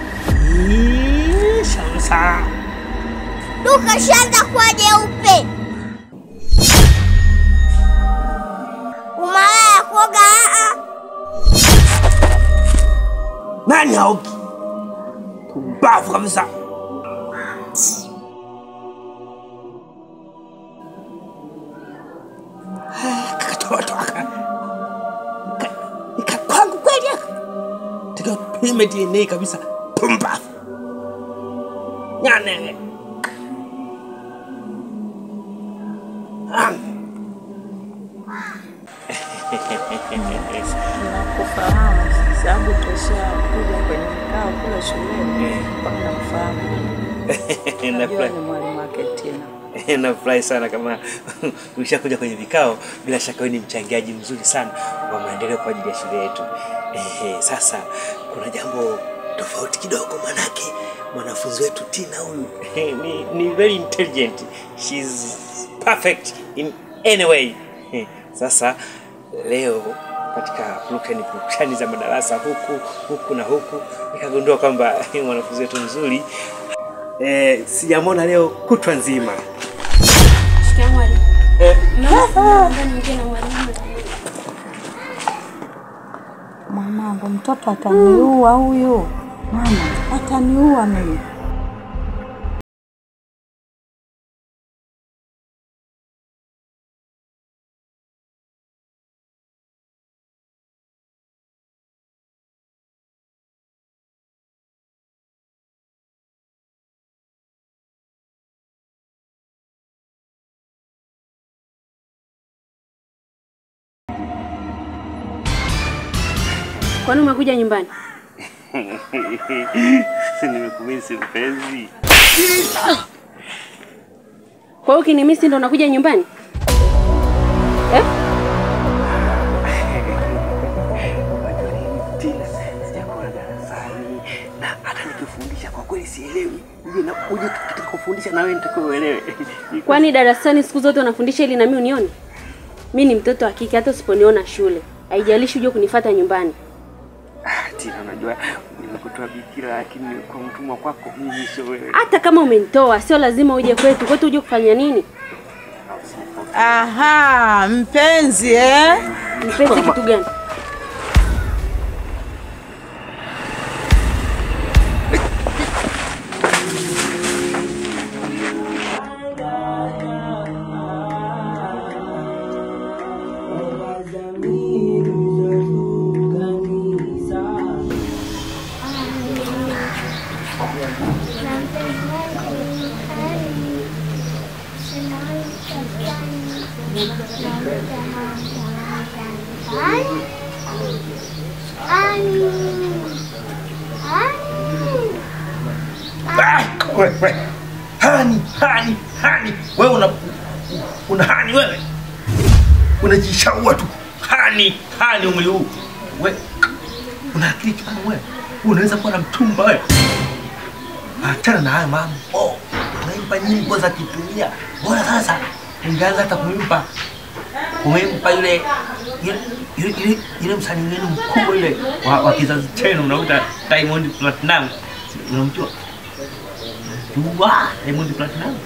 Shamsa. Duka shaanza kuwa jeupe. Umalaya kuoga aa. Nani haogi? Kumbavu kabisa. Kwangu kweli yako. Tika pime D N A kabisa. Pumba. Nyane. Nakufahamu sababu tosha kuja kwenye mkao kule shuleni kwa nakufahamu. Najua ni mwalimu wake tena. Nafurahi sana kama ulishakuja kwenye vikao, bila shaka wewe ni mchangiaji mzuri sana wa maendeleo kwa ajili ya shule yetu. Eh, sasa kuna jambo tofauti kidogo, manake mwanafunzi wetu Tina huyu ni, ni very intelligent. She's perfect in any way. Sasa leo katika plukani plukani za madarasa huku huku na huku nikagundua kwamba mwanafunzi wetu mzuri. Eh, sijamwona leo kutwa nzima. Shikia mwalimu. Eh, Mwanangu, mtoto ataniua huyu. Mama, ataniua mimi. Kwani umekuja nyumbani? Si nimekumisi mpenzi. Kwa hiyo ukinimisi ndo unakuja nyumbani? Eh? Tina, sijakuwa darasani na hata nikifundisha kwa kweli sielewi. Uje na uje kufundisha na wewe nitakuelewe. Kwani darasani siku zote unafundisha ili na mimi unione? Mimi ni mtoto wa kike, hata usiponiona shule. Haijalishi uje kunifuata nyumbani. Ah, Tina, unajua nimekutoa bikira lakini kwa mtumwa kwako mimi sio wewe. Hata kama umenitoa sio lazima uje kwetu. Kwetu uje kufanya nini? Aha, mpenzi eh? Mpenzi kitu gani? Wewe, wewe. Hani, hani, hani. Wewe una una hani wewe. Unajishaua tu. Hani, hani umri huu. Wewe una akili chana wewe. Unaweza kuwa na mtumba wewe. Achana na haya mama. Oh, unaimpa nyimbo za kitulia. Bora sasa ungeanza hata kumimpa. Kumimpa yule yule yule yule msanii wenu mkubwa yule wa, wa kizazi chenu unaita Diamond Platinum. Unamjua? Dua Diamond Platinum.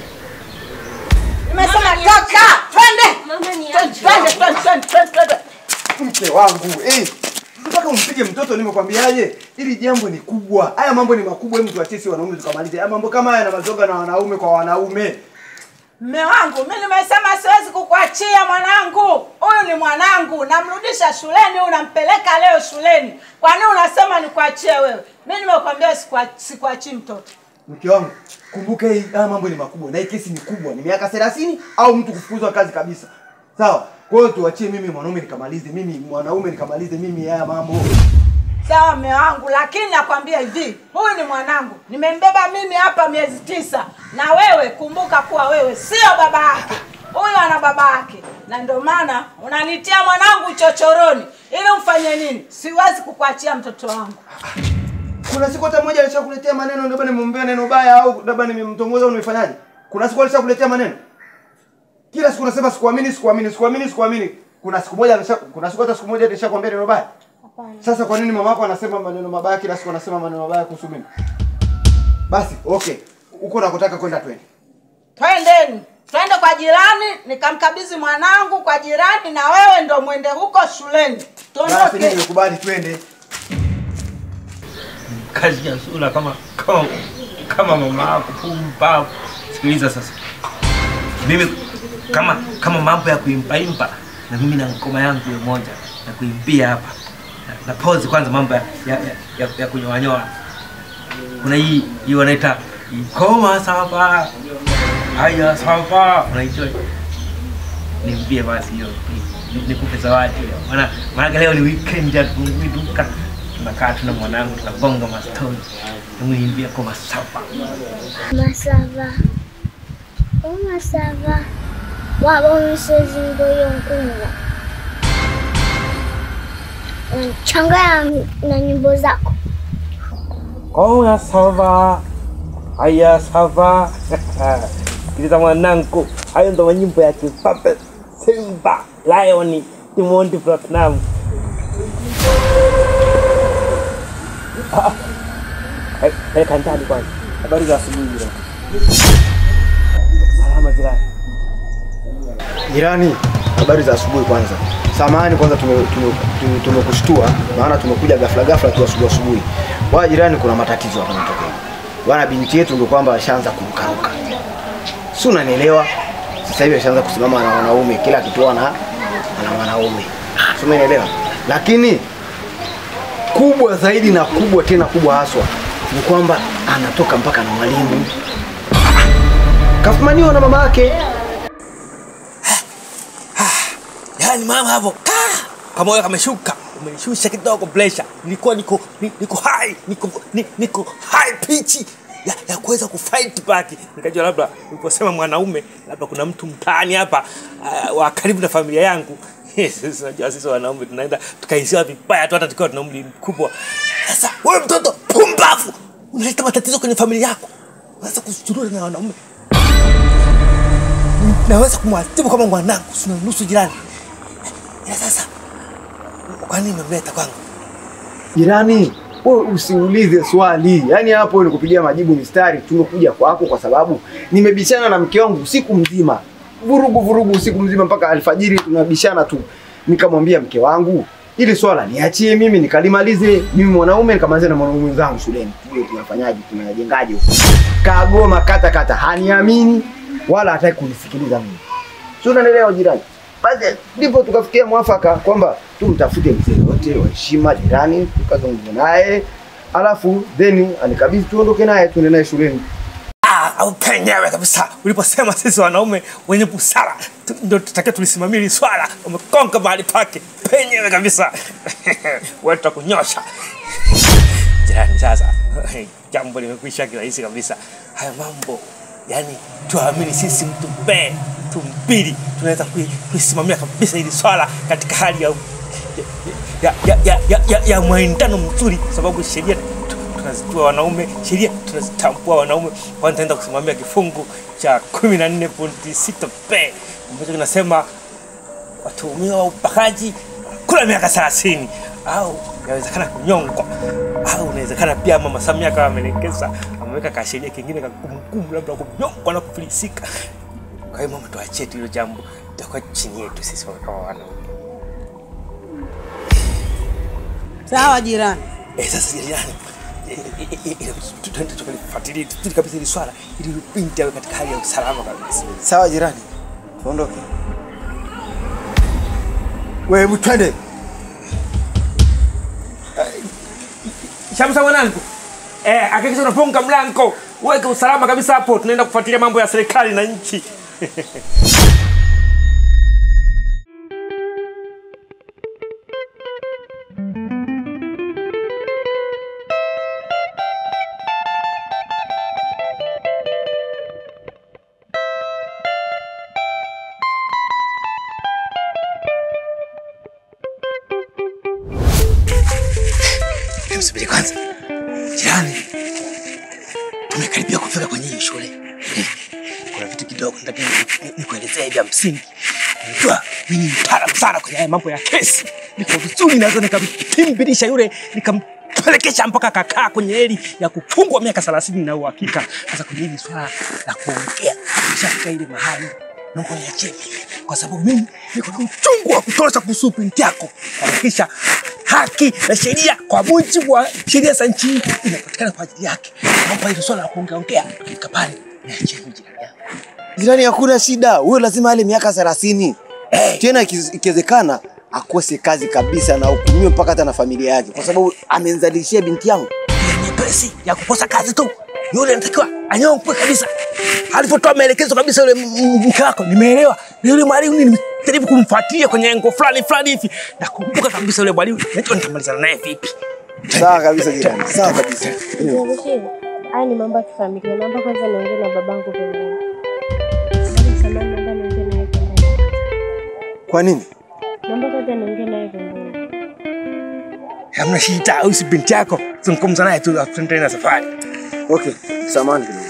Nimesema toka, twende. Mama ni twende, twende, twende, twende. Mke wangu, eh. Mpaka umpige mtoto nimekwambiaje? Ili jambo ni kubwa. Haya mambo ni makubwa, mtu atisi wanaume tukamalize. Haya mambo kama haya na mazoga na wanaume kwa wanaume. Mme wangu, mimi nimesema siwezi kukuachia mwanangu. Huyu ni mwanangu, namrudisha shuleni, unampeleka leo shuleni. Kwa nini unasema nikuachie wewe? Mimi nimekwambia sikuachii mtoto. Mke wangu, kumbuka hii haya mambo ni makubwa na hii kesi ni kubwa. Ni miaka thelathini au mtu kufukuzwa kazi kabisa. Sawa? Kwa hiyo tuachie mimi mwanaume nikamalize, mimi mwanaume nikamalize mimi haya mambo. Sawa mme wangu, lakini nakwambia hivi, huyu ni mwanangu. Nimembeba mimi hapa miezi tisa. Na wewe kumbuka kuwa wewe sio baba yake. Huyu ana baba yake. Na ndio maana unanitia mwanangu chochoroni. Ili umfanye nini? Siwezi kukuachia mtoto wangu. Kuna siku hata mmoja alishakuletea maneno labda nimemwambia neno baya au labda nimemtongoza unifanyaje? Kuna siku alishakuletea maneno? Kila siku unasema sikuamini, sikuamini, sikuamini, sikuamini. Kuna siku moja alisha kuna siku hata siku moja alishakwambia neno baya? Hapana. Sasa kwa nini mama yako anasema maneno mabaya kila siku anasema maneno mabaya kuhusu mimi? Basi, okay. Uko unakotaka kwenda twende. Twendeni. Twende kwa jirani, nikamkabidhi mwanangu kwa jirani na wewe ndo mwende huko shuleni. Tuondoke. Basi nimekubali twende. Kazi ya sura kama kama kama mama yako pumbavu. Sikiliza sasa. Mimi kama kama mambo ya kuimpa impa na mimi na ngoma yangu ya moja na kuimbia hapa. Na, na pause kwanza mambo ya ya, ya, ya kunyoanyoa. Kuna hii hii wanaita ngoma sapa. Haya sapa. Unaijua? Nimbie basi hiyo. Nikupe zawadi leo. Maana maana leo ni weekend ya kuduka. Tunakaa tuna mwanangu tunabonga mastori. Tumuimbia kwa masapa. Masava. Oh masava. Waba umesezi ngoyo nkunga. Changanya na nyimbo zako. Oh sava. Haya sava. Kiliza mwanangu. Hayo ndo nyimbo ya Kipape. Simba, Lion, Diamond Platinum. Ah. Hai, hai kantani kwanza. Habari za asubuhi jirani. Salama jirani. Jirani, habari za asubuhi kwanza. Samahani kwanza tumekushtua maana tumekuja ghafla ghafla tu asubuhi asubuhi. Bwana jirani, kuna matatizo hapa yanatokea. Bwana binti yetu ndio kwamba ashaanza kurukaruka. Si unanielewa? Sasa hivi ashaanza kusimama na wanaume, kila kitu ana ana wanaume. Si unanielewa? Lakini kubwa zaidi na kubwa tena kubwa haswa ni kwamba anatoka mpaka na mwalimu. Kafumaniwa na mama yake. Yaani mama hapo. Kamoyo kameshuka. umenishusha kidogo pressure. Nilikuwa niko niko high, niko niko high pitch ya, ya kuweza kufight back. Nikajua labda uliposema mwanaume, labda kuna mtu mtaani hapa uh, wa karibu na familia yangu. Yes, unajua sisi wanaume tunaenda tukaisiwa vibaya tu hata tukiwa tuna umri mkubwa. Sasa wewe mtoto pumbavu, unaleta matatizo kwenye familia yako. Unaweza kushurura na wanaume. Naweza kumwatibu kama mwanangu, sina nusu jirani. Ya sasa kwa nini umemleta kwangu? Jirani, wewe usiulize swali. Yaani hapo nikupigia majibu mistari. Tumekuja kwako kwa sababu nimebishana na mke wangu usiku mzima. Vurugu vurugu usiku mzima mpaka alfajiri tunabishana tu. Nikamwambia mke wangu, ili swala niachie mimi nikalimalize. Mimi mwanaume nikamaliza na mwanaume mwenzangu shuleni. Tujue tunafanyaje, tunajengaje huko. Kagoma kata kata, haniamini wala hataki kunisikiliza mimi. Sio, unaelewa jirani? Basi ndipo tukafikia mwafaka kwamba tumtafute mzee wote wa heshima jirani, tukazungumza naye. Alafu then alikabidhi tuondoke naye tuende naye shuleni. Ah, au penyewe kabisa. Uliposema sisi wanaume wenye busara ndio tutakia tulisimamia hili swala, umekonga mahali pake. Penyewe kabisa. Wewe tutakunyosha. Jirani sasa, jambo limekwisha kirahisi kabisa. Haya mambo, yani tuamini sisi mtu mbe, mtu mbili tunaweza kuisimamia kabisa hili swala katika hali ya ya ya ya ya, ya, ya mwendano mzuri, sababu sheria tunazijua wanaume, sheria tunazitambua wanaume. Kwa nitaenda kusimamia kifungu cha kumi na nne pointi sita B ambacho kinasema watuhumiwa ubakaji kula miaka thelathini au inawezekana kunyongwa, au inawezekana pia Mama Samia kama amelekeza ameweka kasheria kingine kakumkumu labda kunyongwa na kufilisika. Kwa hiyo mama, tuachie hilo jambo, tutakuwa chini yetu sisi wanaume. Sawa jirani. Eh, sasa jirani, tuende tukalifuatilie tutili kabisa hili swala ili binti awe katika hali ya usalama kabisa. Sawa jirani, tuondoke. Wewe mtwende. Shamsa mwanangu, eh, hakikisha unafunga mlango. Weka usalama kabisa hapo. Tunaenda kufuatilia mambo ya serikali na nchi. Subiri kwanza. Jirani, tumekaribia kufika kwenye hii shule. Kuna vitu kidogo nataka nikuelezea hivi msingi. Unajua mimi mtaalamu sana kwenye haya mambo ya kesi. Niko vizuri, naweza nikamtimbilisha yule nikampelekesha mpaka kakaa kwenye heli ya kufungwa miaka thelathini na uhakika. Sasa kwenye hili swala la kuongea, nishafika ile mahali naomba niachie, kwa sababu mimi niko na uchungu wa kutosha kuhusu binti yako. Hakikisha haki na sheria kwa mujibu wa sheria za nchi inapatikana kwa ajili yake. Naomba hilo swala la kuongea nikapale niachie jirani yangu. Jirani, hakuna shida. Wewe lazima ale miaka thelathini. Hey. Tena ikiwezekana akose kazi kabisa na hukumiwe mpaka hata na familia yake, kwa sababu amenzalishia binti yangu. Ni pesi ya kukosa kazi tu. Yule anatakiwa anyongwe kabisa. Alipotoa maelekezo kabisa yule mke wako, nimeelewa. Yule mwalimu nimejaribu kumfuatilia kwenye engo fulani fulani hivi. Na kumbuka kabisa yule mwalimu, najua nitamalizana naye vipi. Sawa kabisa jirani. Sawa kabisa. Haya ni mambo ya kifamilia. Naomba kwanza niongee na babangu pembeni. Samahani, naomba niongee naye pembeni. Kwa nini? Naomba kwanza niongee naye pembeni. Hamna shida, au si binti yako. Zungumza naye tu tuendelee na safari. Okay, samahani kidogo.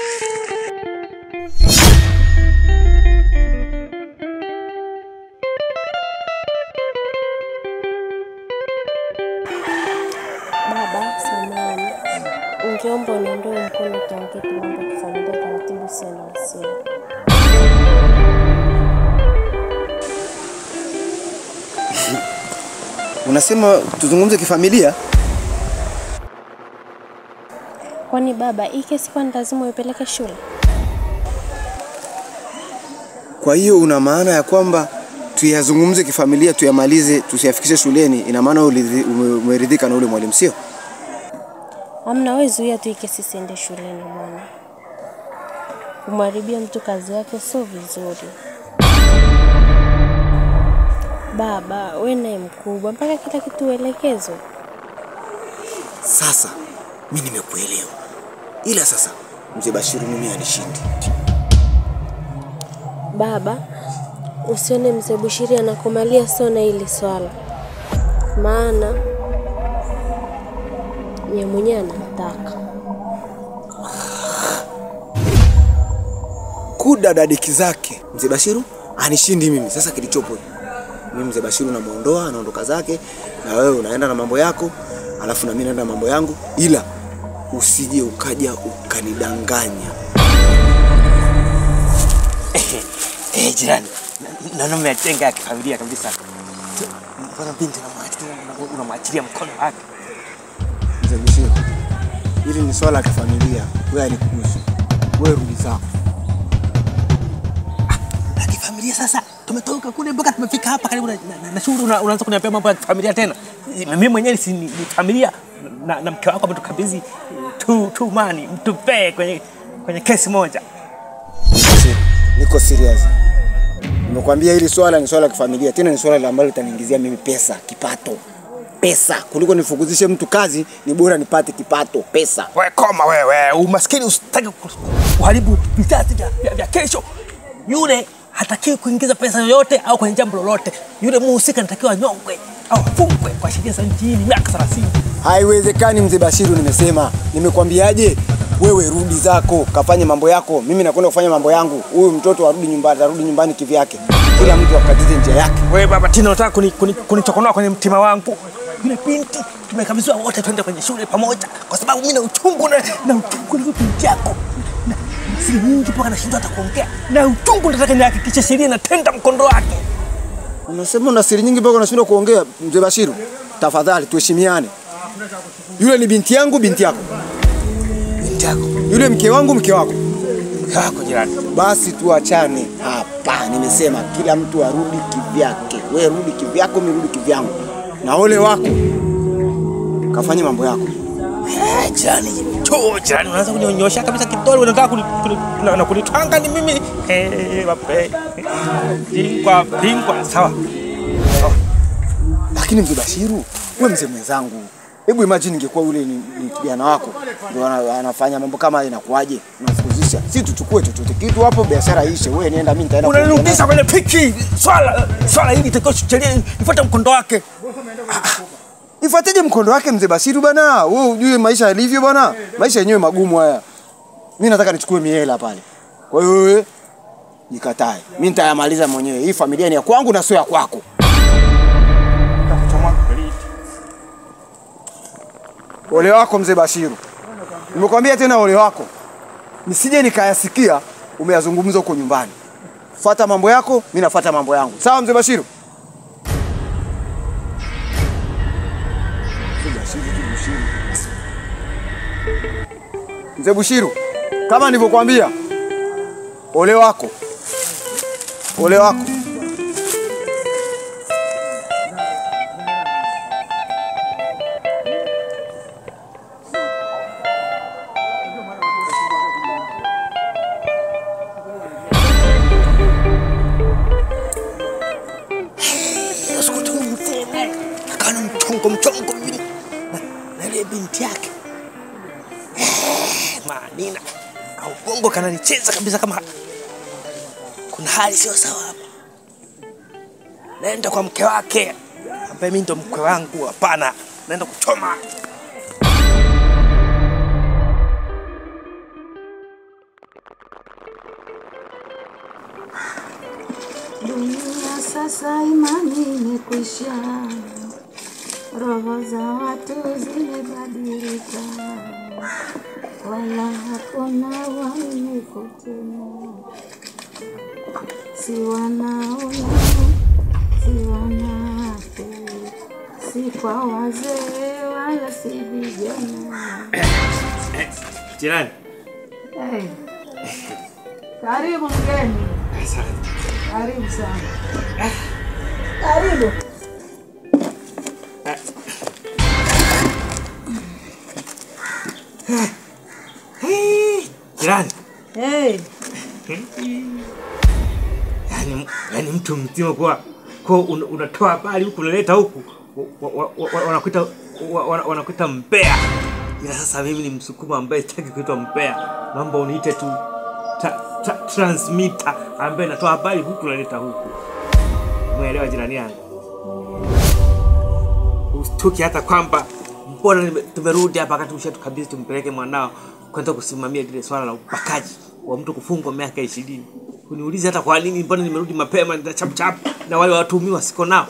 Baba, samahani. Ungeomba uniondoe mkono tuongee tu mambo ya kifamilia taratibu, sio na hasira. Unasema tuzungumze kifamilia? Kwani baba, hii kesi kwa lazima uipeleke shule? Kwa hiyo una maana ya kwamba tuyazungumze kifamilia, tuyamalize, tusiyafikishe shuleni? Ina maana umeridhika na ule mwalimu, sio? Hamna, wewe zuia tu hii kesi isiende shuleni bwana. Kumharibia mtu kazi yake sio vizuri. Baba, wewe ni mkubwa mpaka kila kitu uelekezwe. Sasa mimi nimekuelewa. Ila sasa mzee Bashiru mimi anishindi. Baba, usione mzee Bushiri anakomalia sana hili swala. Maana yeye mwenyewe anataka. Kuda dadiki zake. Mzee Bashiru anishindi mimi. Sasa kilichopo mimi mzee Bashiru namuondoa, anaondoka zake, na wewe unaenda na mambo yako, alafu na mimi naenda na mambo yangu, ila usije ukaja ukanidanganya. Eh, jirani. Naona mmetenga ya kifamilia kabisa. Mbona binti unamwachilia mkono wake? Mzee Bashiru, hili ni swala la kifamilia. Wewe alikuhusu. Wewe rudi zako. Ah, kifamilia sasa. Tumetoka kule mpaka tumefika hapa karibu na, na, na shughuli unaanza kuniambia mambo ya familia tena. Mimi mwenyewe si ni familia na, na mke wako ametukabidhi tu tu mani mtupe kwenye kwenye kesi moja. Niko serious. Nimekwambia hili swala ni swala la kifamilia, tena ni swala ambalo litaniingizia mimi pesa, kipato. Pesa kuliko nifukuzishe mtu kazi, ni bora nipate kipato, pesa. Wewe koma wewe, umaskini usitaki kuharibu vizazi vya, vya kesho. Yule hatakiwi kuingiza pesa yoyote au kwenye jambo lolote. Yule muhusika anatakiwa nyongwe au afungwe kwa sheria za nchi hii miaka thelathini. Haiwezekani mzee Bashiru, nimesema. Nimekwambiaje? Wewe rudi zako, kafanye mambo yako. Mimi nakwenda kufanya mambo yangu. Huyu mtoto arudi nyumbani, arudi nyumbani kivyake. Kila mtu akatize njia yake. Wewe baba Tina unataka kunichokonoa kuni, kuni kwenye mtima wangu. Yule binti tumekabidhiwa wote twende kwenye shule pamoja kwa sababu mimi na uchungu na na uchungu na binti yako. Si nyingi mpaka nashindwa hata kuongea. Na uchungu nataka nihakikishe sheria inatenda mkondo wake. Unasema una siri nyingi mpaka unashindwa kuongea, mzee Bashiru. Tafadhali tuheshimiane. Yule ni binti yangu, binti yako. Binti yako. Yule mke wangu, mke wako. Mke wako jirani. Basi tuachane hapa. Nimesema kila mtu arudi kivyake. Wewe rudi kivyako, mimi rudi kivyangu. Na ole wako kafanye mambo yako. Eh, jirani. Choo jirani unaanza kunionyosha kabisa kidole, unataka na kunitwanga ni mimi. Eh, bape. Bingwa, bingwa sawa. Lakini mzee Bashiru, wewe mzee mwenzangu. Hebu imagine ingekuwa yule ni, ni kijana wako ndio anafanya mambo kama inakuaje? Unafukuzisha. Si tuchukue chochote kitu hapo, biashara ishe. Wewe nienda, mimi nitaenda. Unanirudisha kwenye piki. Swala swala hili itakao sheria ifuate mkondo wake. Ifuateje mkondo wake mzee Bashiru bana? Wewe unajue maisha yalivyo bana. Maisha yenyewe magumu haya. Mimi nataka nichukue miela pale. Kwa hiyo wewe nikatae. Mimi nitayamaliza mwenyewe. Hii familia ni ya kwangu na sio ya kwako. Ole wako mzee Bashiru. Nimekwambia tena ole wako. Nisije nikayasikia umeyazungumza huko nyumbani. Fuata mambo yako, mimi nafuata mambo yangu. Sawa mzee Bashiru? Mzee Bushiru, kama nilivyokuambia, ole wako. Ole wako. Mchongo mchongo na ile binti yake. Manina kaubongo kananicheza kabisa kama kuna hali sio sawa hapa. Naenda kwa mke wake ambaye mimi ndo mke wangu. Hapana, naenda kuchoma. Dunia sasa imani imekwisha, roho za watu zimebadilika, wala hakuna waaminifu tena, si wanaona, si wanawake, si kwa wazee wala si vijana. Jirani. Hey. Karibu mgeni. Asante. Karibu sana. Karibu. Jirani. Hey. Yani, yani mtu mzima kwa Kwa un, unatoa habari huku unaleta huku wanakuita wanakuita mbea. Ila sasa mimi ni Msukuma ambaye sitaki kuitwa mbea. Naomba uniite tu ta, ta, transmitter ambaye natoa habari huku naleta huku. Umeelewa jirani yangu? Usituki hata kwamba mbona tumerudi hapa wakati ushatukabidhi tumpeleke mwanao kwenda kusimamia lile swala la ubakaji wa mtu kufungwa miaka ishirini. Uniulize hata kwa nini mbona nimerudi mapema nita chap chap na wale watuhumiwa siko nao.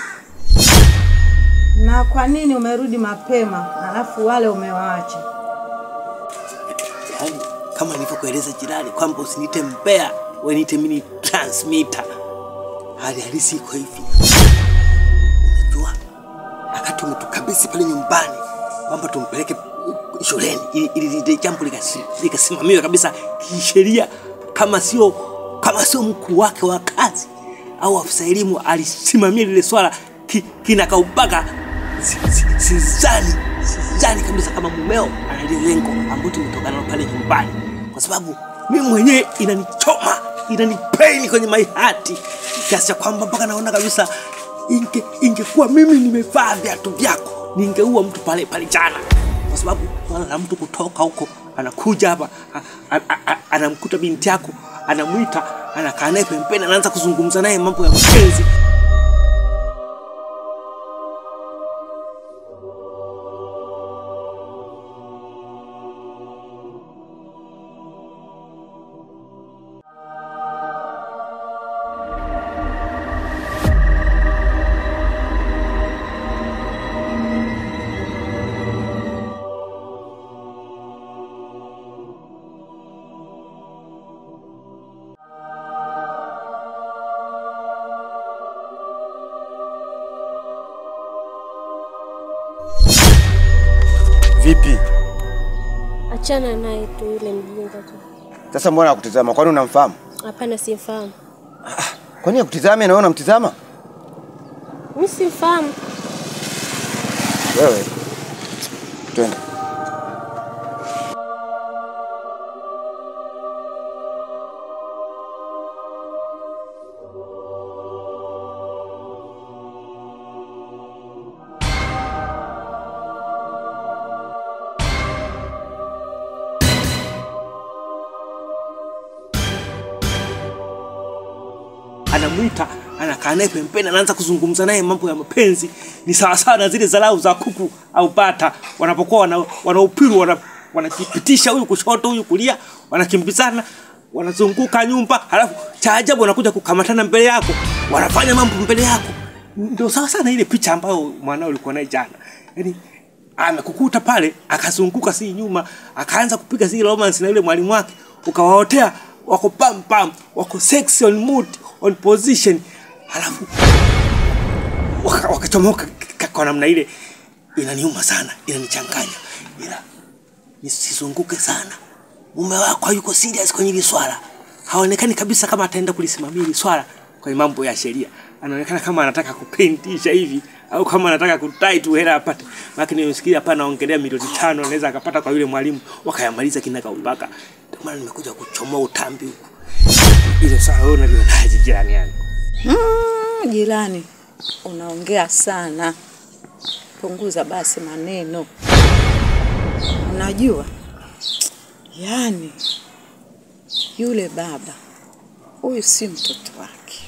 Na kwa nini umerudi mapema alafu wale umewaacha? Yaani kama nilivyokueleza jirani kwamba usiniite mbea, wewe niite mini transmitter. Hali halisi iko hivi. Unajua wakati umetukabidhi pale nyumbani kwamba tumpeleke shuleni ili ili jambo likasimamiwe kabisa kisheria, kama sio kama sio mkuu wake wa kazi au afisa elimu alisimamia lile swala kinakaubaka, sizani sizani kabisa kama mumeo ana lengo ambalo tumetokana pale nyumbani, kwa sababu mimi mwenyewe inanichoma, inanipain kwenye my heart kiasi cha kwamba mpaka naona kabisa inge ingekuwa mimi nimevaa viatu vyako ningeua mtu pale pale jana, kwa sababu wala mtu kutoka huko anakuja hapa anamkuta binti yako, anamuita, anakaa naye pembeni, anaanza kuzungumza naye mambo ya mapenzi. Vipi? Achana naye tu yule mjinga tu. Sasa mbona akutizama? Kwani unamfahamu? Hapana, simfahamu. Ah, kwani akutizame na wewe unamtizama? Mimi simfahamu. Wewe. Twende. Anamuita, anakaa naye pembeni, anaanza kuzungumza naye mambo ya mapenzi. Ni sawa sawa na zile zalau za kuku au bata wanapokuwa wana wanaupiru wana wanakipitisha huyu kushoto huyu kulia, wanakimbizana, wanazunguka nyumba, halafu cha ajabu wanakuja kukamatana mbele yako, wanafanya mambo mbele yako. Ndio sawa sana ile picha ambayo mwanao ulikuwa naye jana. Yaani amekukuta pale akazunguka si nyuma, akaanza kupiga zile romance na yule mwalimu wake, ukawaotea wako pam pam, wako sexy on mood on position, halafu wakachomoka kwa namna ile. Inaniuma sana, inanichanganya, ila nisizunguke sana. Mume wako yuko serious kwenye hili swala, haonekani kabisa kama ataenda kulisimamia hili swala kwa mambo ya sheria. Anaonekana kama anataka kupentisha hivi au kama anataka kutai tu hela apate. Lakini nimesikia hapa naongelea milioni tano anaweza akapata kwa yule mwalimu, wakayamaliza kinaka ubaka. Ndio maana nimekuja kuchomoa utambi huko. Ile swala wewe unalionaje jirani yangu? Mm, jirani unaongea sana. Punguza basi maneno. Unajua? Yaani yule baba huyu si mtoto wake.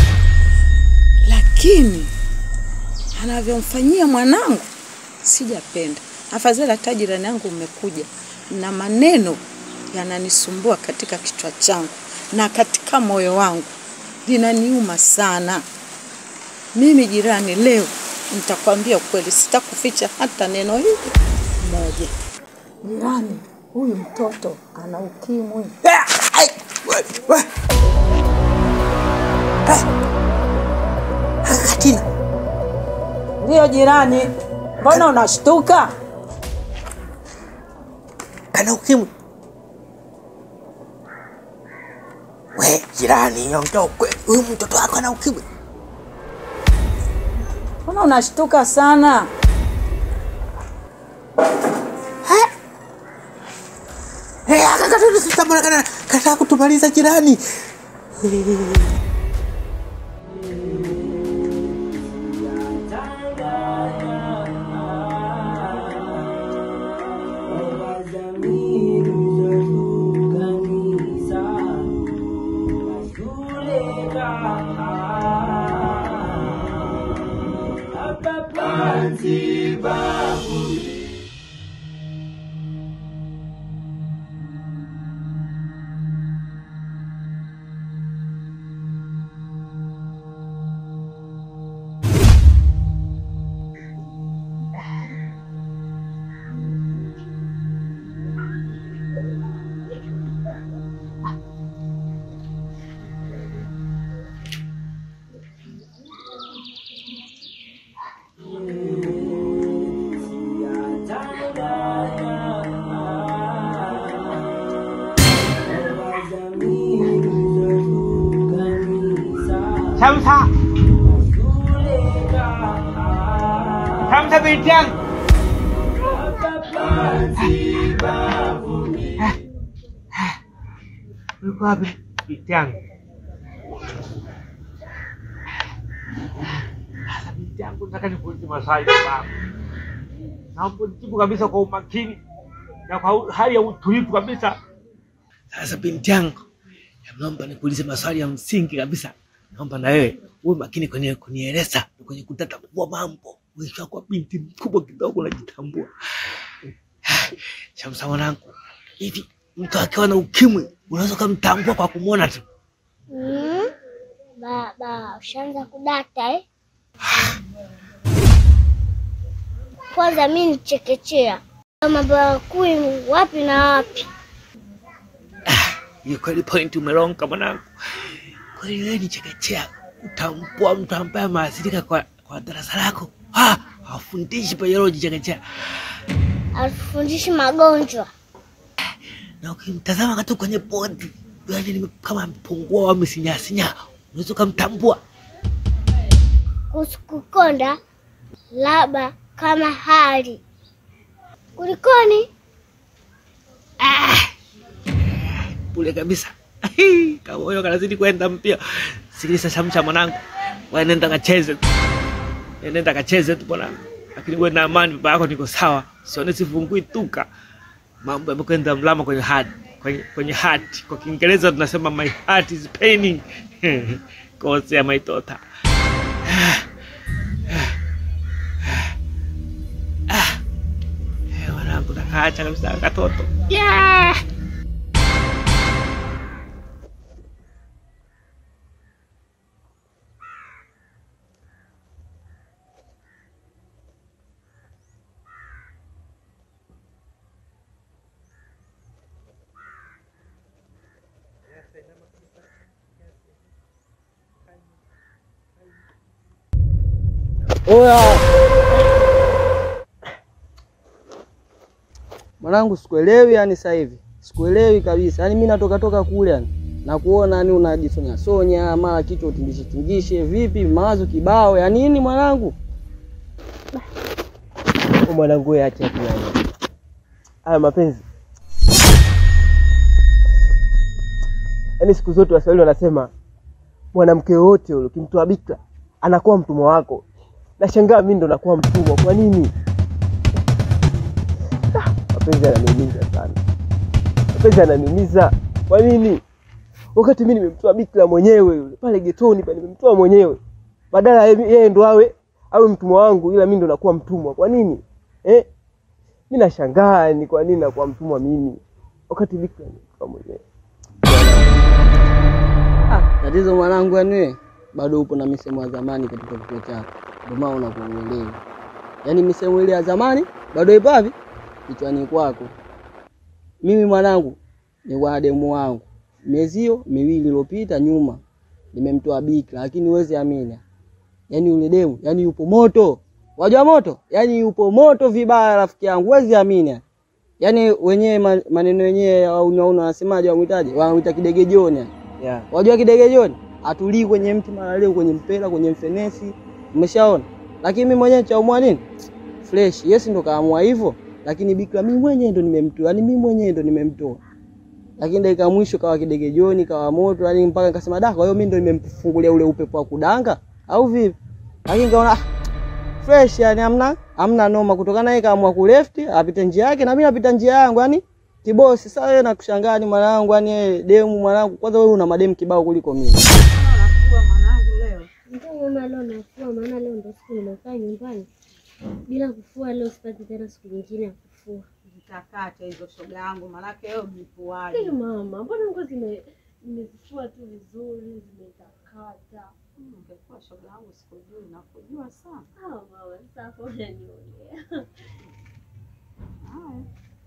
Lakini anavyomfanyia mwanangu sijapenda. Afadhali hata jirani yangu umekuja na maneno yananisumbua katika kichwa changu na katika moyo wangu. Linaniuma sana. Mimi jirani, leo nitakwambia ukweli, sitakuficha hata neno hili moja. Jirani, huyu mtoto ana ukimwi. Katina. Ndio jirani. Mbona unashtuka? Ana ukimwi. We jirani, nyongea ukweli, huyu mtoto wako ana ukimwi. Mbona unashtuka sana? Eh, akaka tu sitamana kana kata kutumaliza jirani. Shamsa. Shamsa binti yangu. Uko wapi binti yangu? Sasa binti yangu, nataka nikuulize maswali baba. Naomba unijibu kabisa kwa umakini na kwa hali ya utulivu kabisa. Sasa binti yangu, naomba nikuulize maswali ya msingi kabisa. Naomba na wewe uwe makini kwenye kunieleza, kwenye kutatambua mambo. Wewe kwa binti mkubwa kidogo unajitambua. Shamsa mwanangu, hivi mtu akiwa na ukimwi unaweza kumtambua kwa kumuona tu? Mm. Baba, ushaanza kudata eh? Kwanza mimi nichekechea. Mambo ya kui wapi na wapi? Hiyo kweli point umelonga mwanangu. Kwa hiyo wewe nichekechea utambua mtu ambaye ameathirika kwa kwa darasa lako. Ah, hafundishi biology chekechea. Afundishi magonjwa. Na ukimtazama katu kwenye body, yaani kama mpungua au msinyasinya, unaweza kumtambua. Kukonda laba kama hali. Kulikoni? Ah. Pule kabisa. Kama wewe kanazidi kwenda mpia. Sikiliza Shamsa mwanangu. Wewe nenda kacheze. Nenda kacheze tu mwanangu. Lakini wewe na amani, baba yako niko sawa. Sione sifungui tuka. Mambo yamekwenda mlama kwenye heart, kwenye kwenye heart. Kwa Kiingereza tunasema my heart is paining. Cause ya my daughter. Ah. Eh, mwanangu nakaacha kabisa katoto. Yeah. Oya. Mwanangu sikuelewi yani sasa hivi. Sikuelewi kabisa. Yaani mimi natoka toka kule yani. Na kuona yani unajisonya sonya, mara kichwa utingishe tingishe, vipi mawazo kibao ya nini mwanangu? Kwa mwanangu wewe acha tu yani. Haya mapenzi. Yaani siku zote Waswahili wanasema mwanamke wote yule ukimtoa bikra anakuwa mtumwa wako. Nashangaa mimi ndo nakuwa mtumwa. Kwa nini? Ah, mapenzi yananiumiza sana. Mapenzi yananiumiza. Kwa nini? Wakati mimi nimemtoa bikra mwenyewe yule pale getoni pale nimemtoa mwenyewe. Badala yeye ndo awe awe mtumwa wangu, ila mimi ndo nakuwa mtumwa. Kwa nini? Eh? Mimi nashangaa ni kwa nini nakuwa mtumwa mimi wakati bikra nimemtoa mwenyewe. Ah, tatizo mwanangu yani bado upo na misemo ya zamani katika kichwa chako. Ndio maana unakuelewa. Yaani misemo ile ya zamani bado ipo wapi? Kichwani kwako. Mimi mwanangu ni wa demu wangu. Miezi hiyo miwili iliyopita nyuma nimemtoa bikra, lakini uwezi amini. Yaani yule demu, yaani yupo moto. Wajua moto? Yaani yupo moto vibaya rafiki yangu. Uwezi amini. Yaani wenyewe maneno yenyewe au unaona wanasemaje wamuitaje? Wanamuita kidege joni. Yeah. Wajua kidege joni? Atulii kwenye mti mara leo kwenye mpela kwenye mfenesi. Umeshaona? Lakini mimi mwenyewe chaumwa nini? Fresh. Yes ndo kaamua hivyo, lakini bikra mimi mwenyewe ndo nimemtoa. Yaani mimi mwenyewe ndo nimemtoa. Lakini dakika mwisho kawa kidege joni, kawa moto, yaani mpaka nikasema da, kwa hiyo mimi ndo nimemfungulia ule upepo wa kudanga au vipi? Lakini kaona fresh, yani hamna hamna noma, kutokana naye kaamua ku left apite njia yake na mimi napita njia yangu, yani kibosi. Sasa wewe nakushangaa ni mwanangu, yani demu mwanangu, kwanza wewe una mademu kibao kuliko mimi. Ndio mama leo nafua, maana leo ndio siku nimekaa nyumbani. Bila kufua leo sipati tena siku nyingine ya kufua. Nitakata hizo shoga yangu, maana leo mlipuaje. Hey mama, mbona nguo zime nimezifua tu vizuri, zimetakata. Ungekuwa shoga yangu sikujui na kujua sana. Ah mama, sasa unanionea. Haya.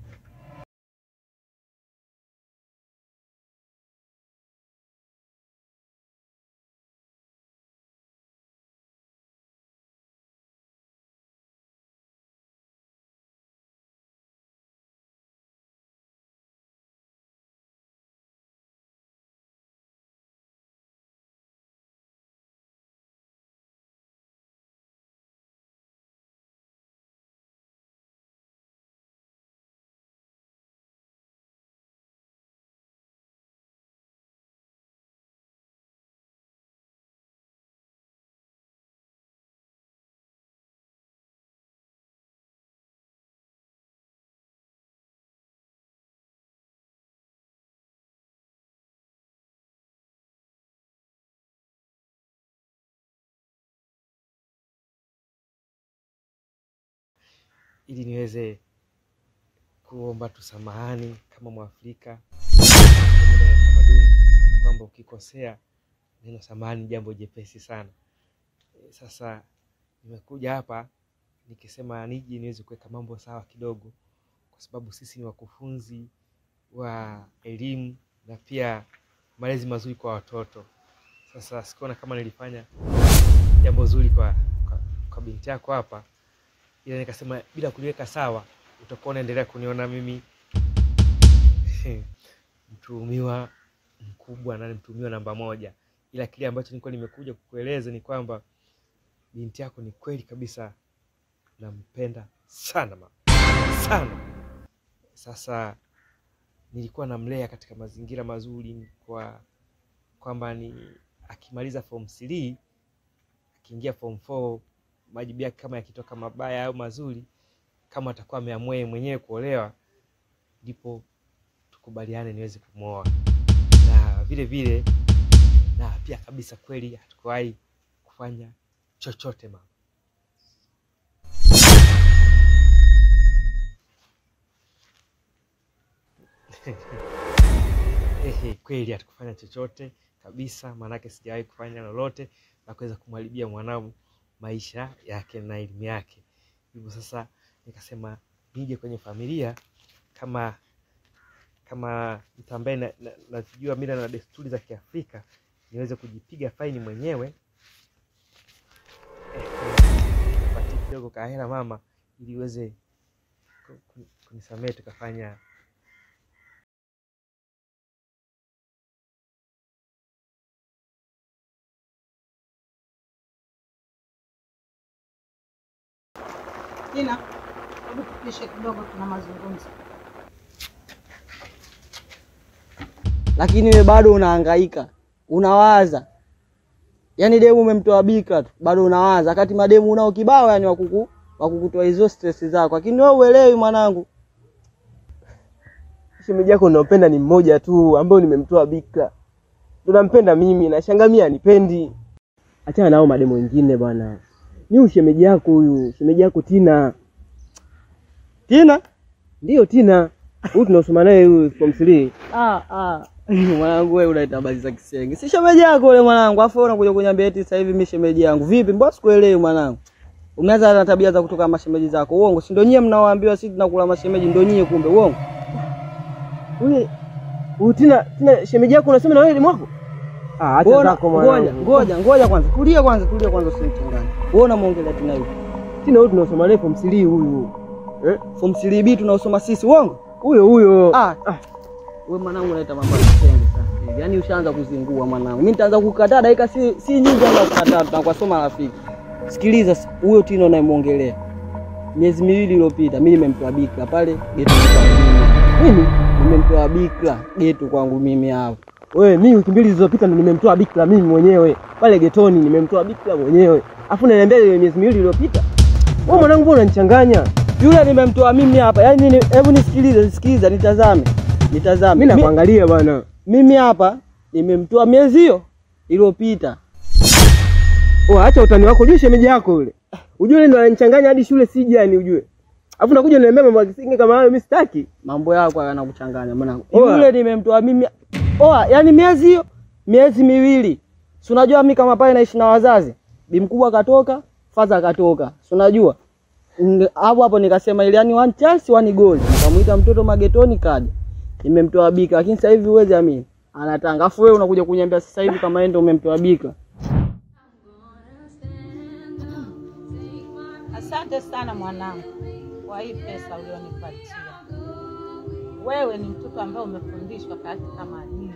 ili niweze kuomba tusamahani kama Mwafrika tamaduni kwamba ukikosea neno samahani jambo jepesi sana. Sasa nimekuja hapa nikisema niji niweze kuweka mambo sawa kidogo, kwa sababu sisi ni wakufunzi wa elimu na pia malezi mazuri kwa watoto. Sasa sikuona kama nilifanya jambo zuri kwa, kwa, kwa binti yako hapa, ila nikasema bila kuliweka sawa utakuwa unaendelea kuniona mimi mtuhumiwa mkubwa na mtuhumiwa namba moja. Ila kile ambacho nilikuwa nimekuja kukueleza ni kwamba binti yako ni kweli kabisa nampenda sana mama. Sana. Sasa nilikuwa namlea katika mazingira mazuri kwa kwamba ni akimaliza form three akiingia form four majibu yake kama yakitoka mabaya au mazuri, kama atakuwa ameamua mwenyewe kuolewa, ndipo tukubaliane niweze kumwoa. Na vile vile na pia kabisa kweli hatukuwahi kufanya chochote mama. Ehe, kweli hatukufanya chochote kabisa, maanake sijawahi kufanya lolote na kuweza kumharibia mwanangu maisha yake na elimu yake. Hivyo sasa nikasema nije kwenye familia kama kama mtu ambaye na, na, najua mila na desturi za Kiafrika, niweze kujipiga faini mwenyewe pati kidogo kahela mama, ili uweze kunisamehe tukafanya Tina, hebu tupishe kidogo, tuna mazungumzo. Lakini wewe bado unahangaika, unawaza. Yaani demu umemtoa bika tu, bado unawaza. Kati mademu unao kibao yani wakuku wakukutoa hizo stress zako. Lakini wewe uelewi mwanangu. Shemeji yako unaopenda ni mmoja tu ambao nimemtoa bika. Tunampenda mimi na shangamia anipendi. Achana nao mademu wengine bwana. Ni ushemeji yako huyu, shemeji yako Tina. Tina? Ndio Tina. Huyu tunaosoma naye huyu form three. Ah ah. Mwanangu wewe unaita habari za kisenge. Si shemeji yako yule mwanangu. Afu unakuja kuniambia eti sasa hivi mimi shemeji yangu. Vipi? Mbona sikuelewi mwanangu? Umeanza na tabia za kutoka mashemeji zako. Uongo. Si ndio nyie mnaoambiwa sisi tunakula mashemeji ndio nyie kumbe uongo. Wewe huyu Tina, Tina shemeji yako unasema na wewe elimu yako? Ah, acha zako mwanangu. Ngoja, ngoja, ngoja kwanza. Tulia kwanza, tulia kwanza usichanganye. Wewe unamuongelea Tina hivi. Tina huyu tunaosoma naye form three huyu. Eh? Form three B tunaosoma sisi uongo? Huyo huyo. Ah, ah. Wewe mwanangu unaita mambo ya kisenge sasa. Yaani ushaanza kuzingua mwanangu. Mimi nitaanza kukataa dakika si si nyingi anza kukataa tunakwasoma rafiki. Sikiliza huyo Tina unayemuongelea. Miezi miwili iliyopita mimi nimemtoa bikra pale geto kwangu. Mimi nimemtoa bikra geto kwangu mimi hapo. Wewe mimi wiki mbili zilizopita ndo nimemtoa bikra mimi mwenyewe. Pale getoni nimemtoa bikra mwenyewe. Afu naendea ile miezi miwili iliyopita. Wewe mwanangu mbona unanichanganya? Yule nimemtoa mimi hapa. Yaani hebu nisikilize, sikiliza nitazame. Nitazame. Mimi nakuangalia bwana. Mimi hapa nimemtoa miezi hiyo iliyopita. Oh, acha utani wako, ujue shemeji yako yule. Ujue yule ndo ananichanganya hadi shule siji yani ujue. Alafu nakuja niambia mambo kisinge kama hayo mimi sitaki. Mambo yako yanakuchanganya mwanangu. Yule nimemtoa mimi. Oa, yani miezi hiyo, miezi miwili. Si unajua mimi kama pale naishi na wazazi. Bi mkubwa katoka, faza katoka. Si unajua? Hapo hapo nikasema ile yani one chance one goal. Nikamuita mtoto magetoni kaja. Nimemtoa bika lakini sasa hivi uweze amini. Anatanga. Afu wewe unakuja kuniambia sasa hivi kama yeye ndio umemtoa bika. Asante sana mwanangu kwa hii pesa ulionipatia. Wewe ni mtoto ambaye umefundishwa katika maadili.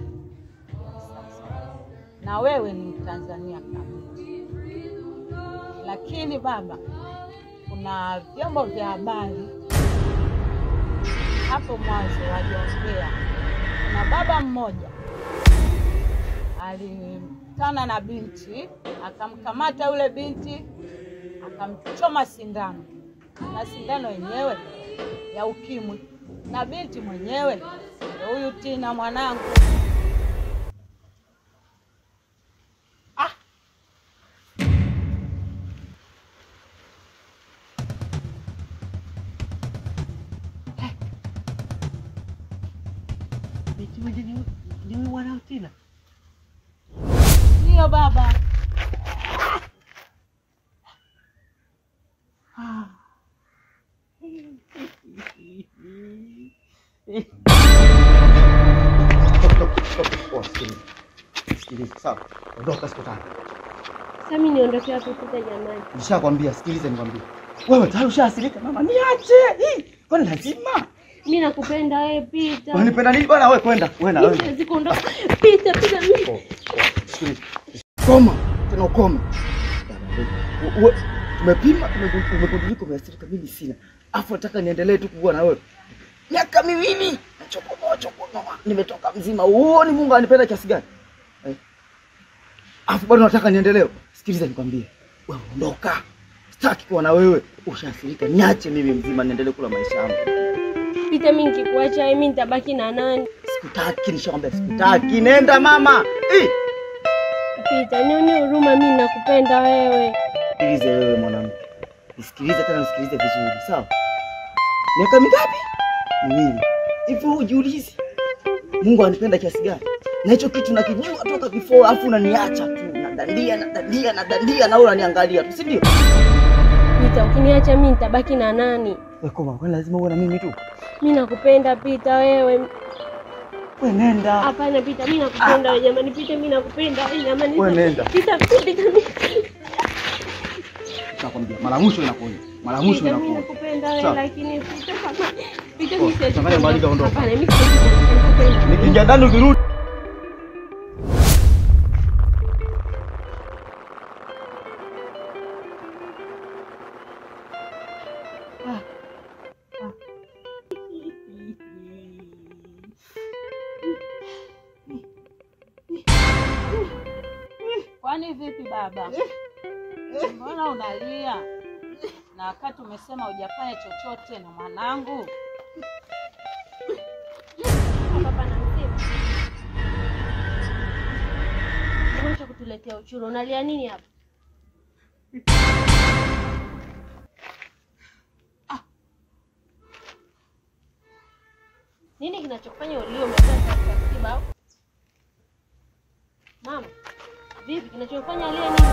Na wewe ni Mtanzania kamili. Lakini baba, kuna vyombo vya habari hapo mwanzo waliongea. Kuna baba mmoja alikutana na binti, akamkamata yule binti, akamchoma sindano. Na sindano yenyewe ya ukimwi. Na binti mwenyewe huyu Tina mwanangu. Ah. Binti mwenyewe ni ni mwanao Tina. Ndio baba. Ah. Sikiliza, sawa. Ondoka sikutaka. Sasa mimi niondoke hapo Pita jamani. Nishakwambia, sikiliza nikwambie. Wewe tayari ushaasilika mama, niache. Hii, kwani lazima? Mimi nakupenda wewe Pita. Unanipenda nini bwana wewe kwenda? Wewe na wewe. Siwezi kuondoka. Pita, Pita mimi. Sikiliza. Koma, tena ukome. Wewe tumepima, tumegundulika umeasilika, mimi sina. Afu nataka niendelee tu kuwa na wewe. Miaka miwili nachokonoa chokonoa. Nimetoka mzima. Uone Mungu anipenda kiasi gani? Eh. Afu bado nataka niendelee. Sikiliza nikwambie. Wewe ondoka. Sitaki kuwa na wewe. Ushaasilika. Niache mimi mzima niendelee kula maisha yangu. Pita mimi nikikuacha mimi nitabaki na nani? Sikutaki, nishakwambia sikutaki. Nenda mama. Eh. Pita, nione huruma, mimi nakupenda wewe. Sikilize wewe mwanamke. Nisikilize tena nisikilize vizuri, sawa? Miaka mingapi? Miwili. Hivyo ujiulize. Mungu anipenda kiasi gani? Na hicho kitu nakijua toka before afu unaniacha tu. Nadandia, nadandia, nadandia na wewe unaniangalia tu, si ndio? Pita, ukiniacha mimi nitabaki na nani? Wewe koma, kwani lazima uwe na mimi tu? Mimi nakupenda Pita wewe. Wewe nenda. Hapana Pita, mimi nakupenda wewe jamani. Pita, mimi nakupenda wewe jamani. Wewe nenda. Pita, Pita mimi. Nakwambia mara mwisho inakuja. Mara mwisho inakuja. Mimi nakupenda wewe lakini Pita kama Pita mimi siwezi. Tafadhali maliza ondoka. Hapana, mimi siwezi. Nikiingia ndani ukirudi. Kwani vipi baba? Mbona unalia? Na wakati umesema hujafanya chochote na mwanangu. Baba na msiba. Unataka kutuletea uchuro. Unalia nini hapa? Ah. Nini kinachofanya ulio umepata msiba au? Mama, vipi kinachofanya alia nini?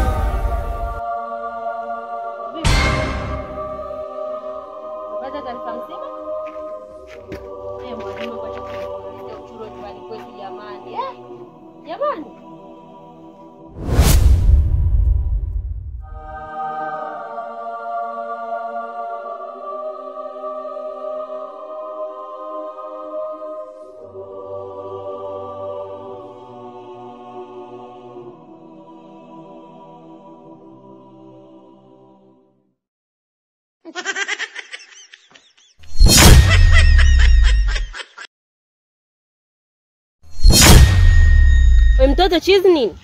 Vipi? Unapata taarifa msiba? Eh, mwalimu kwa chakula uchuro nyumbani kwetu jamani. Eh? Jamani. Wewe mtoto chizi nini?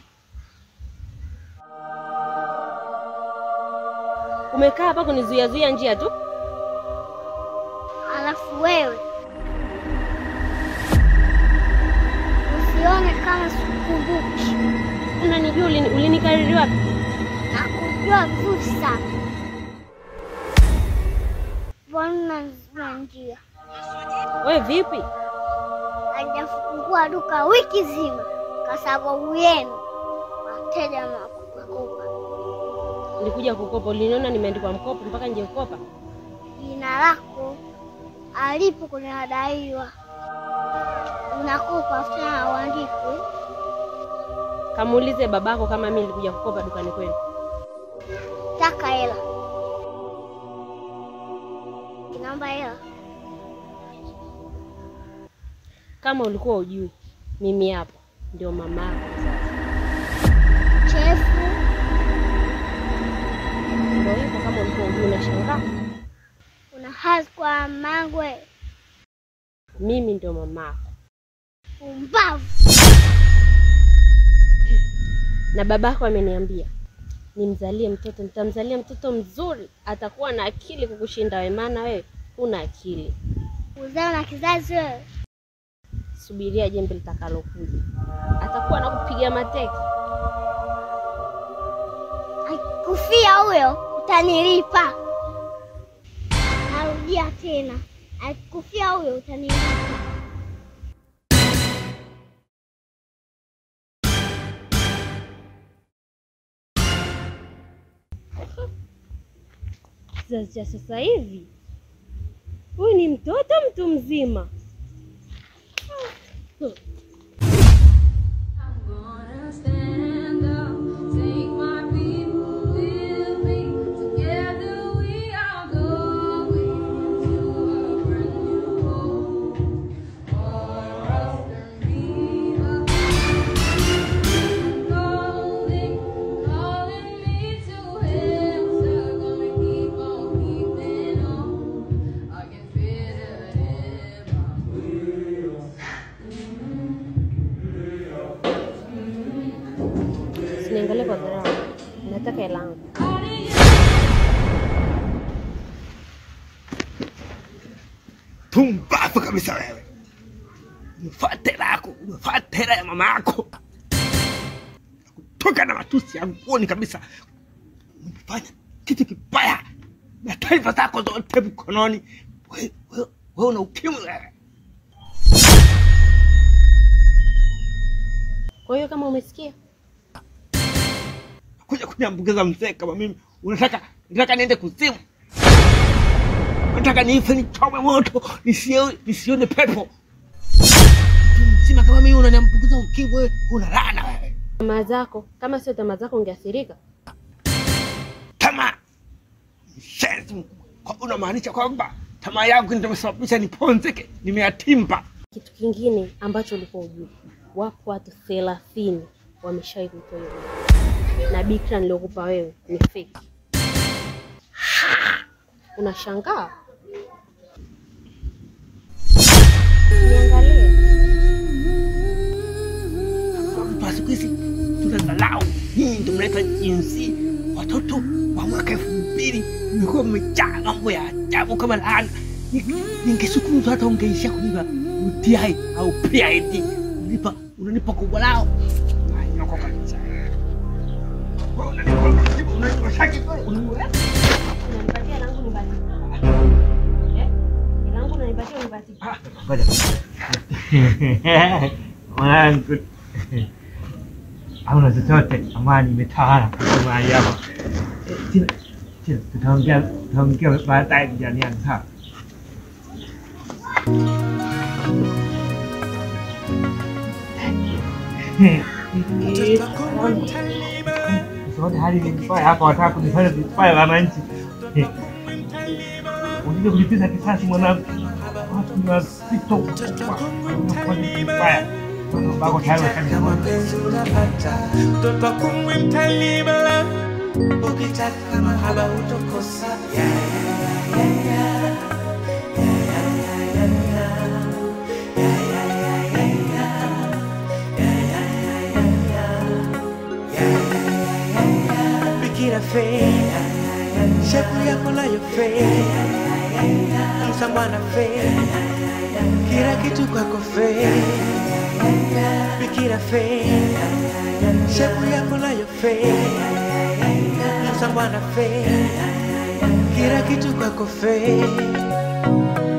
Umekaa hapa kunizuia zuia njia tu? Alafu wewe usione kama sikumbuki. Unanijua ulinikariri wapi? Na Namjua vizuri sana. Bwana njia. Wewe vipi? Hajafungua duka wiki zima kwa sababu yenu. Wateja makopa. Nilikuja kukopa, uliniona nimeandikwa mkopo mpaka nje kukopa. Jina lako alipo kuna daiwa. Unakopa afuta uandikwe. Kamuulize babako kama mimi nilikuja kukopa dukani kwenu. Taka hela. Kinaomba hela. Kama ulikuwa ujui, mimi hapa ndio mama yako. Chefu. Ndio hivyo, kama ulikuwa ujui unashangaa. Una hazi kwa mangwe. Mimi ndio mama yako. Umbavu. Na babako ameniambia nimzalie mtoto, nitamzalia mtoto mzuri, atakuwa na akili kukushinda wewe, maana wewe huna akili. Uzao na kizazi wewe. Subiria jembe litakalokuja. Atakuwa anakupigia mateke. Akufia huyo utanilipa. Narudia tena. Akufia huyo utanilipa. Kizazi cha sasa hivi, huyu ni mtoto mtu mzima. Huh. Niangalie kwa dharau. Nataka hela yangu. Pumbavu kabisa wewe. Umefuata hela yako, umefuata hela ya mama yako. Kutoka na matusi yangu kuoni kabisa. Umefanya kitu kibaya. Na taarifa zako zote mkononi. Wewe wewe wewe una ukimwi wewe. Kwa hiyo kama umesikia, kuja kuniambukiza mzee kama mimi, unataka unataka niende kuzimu? Unataka niife nichome moto, nisione nisione pepo? Mzima kama mimi unaniambukiza ukimwi, wewe una laana wewe. Tamaa zako, kama sio tamaa zako ungeathirika. Tamaa. Shenzi, unamaanisha kwamba tamaa yangu ndio imesababisha niponzeke, nimeyatimba? Kitu kingine ambacho ulikuwa ujui, wapo watu thelathini wameshawahi kutoa hiyo. Na bikra niliokupa wewe ni fake. Unashangaa? Niangalie. Basi kisi tunadhalau. Hii ndio mnaita jinsi. Watoto wa mwaka elfu mbili mlikuwa mmejaa mambo ya ajabu kama laana. Ningeshukuru hata ungeishia kunipa U T I au P I D. Unanipa unanipa kubwa lao. Nako kabisa. Unanipatia langu nibati. Eh? Langu unanipatia nibati. Ngoja. Mwanangu. Hauna chochote, amani imetawala mahali hapa. Tena tena tutaongea tutaongea baadaye jirani yangu sawa? Sote hali ni mbaya hapa, wataka kunifanya vibaya wananchi. Unataka kulipiza kisasi mwanangu. Watu ni wazito wanafanya vibaya. Bako tayari wakati mapenzi unapata. Mtoto kumwe mtalibala. Ukitaka mahaba utokosa. Yeah, yeah, yeah, yeah. Shepu yako nayo fe, msamwana fe, kila kitu kwako fe, bikira fe, shepu yako nayo fe, msamwana mwanangu ana fake, kila kitu kwako fake.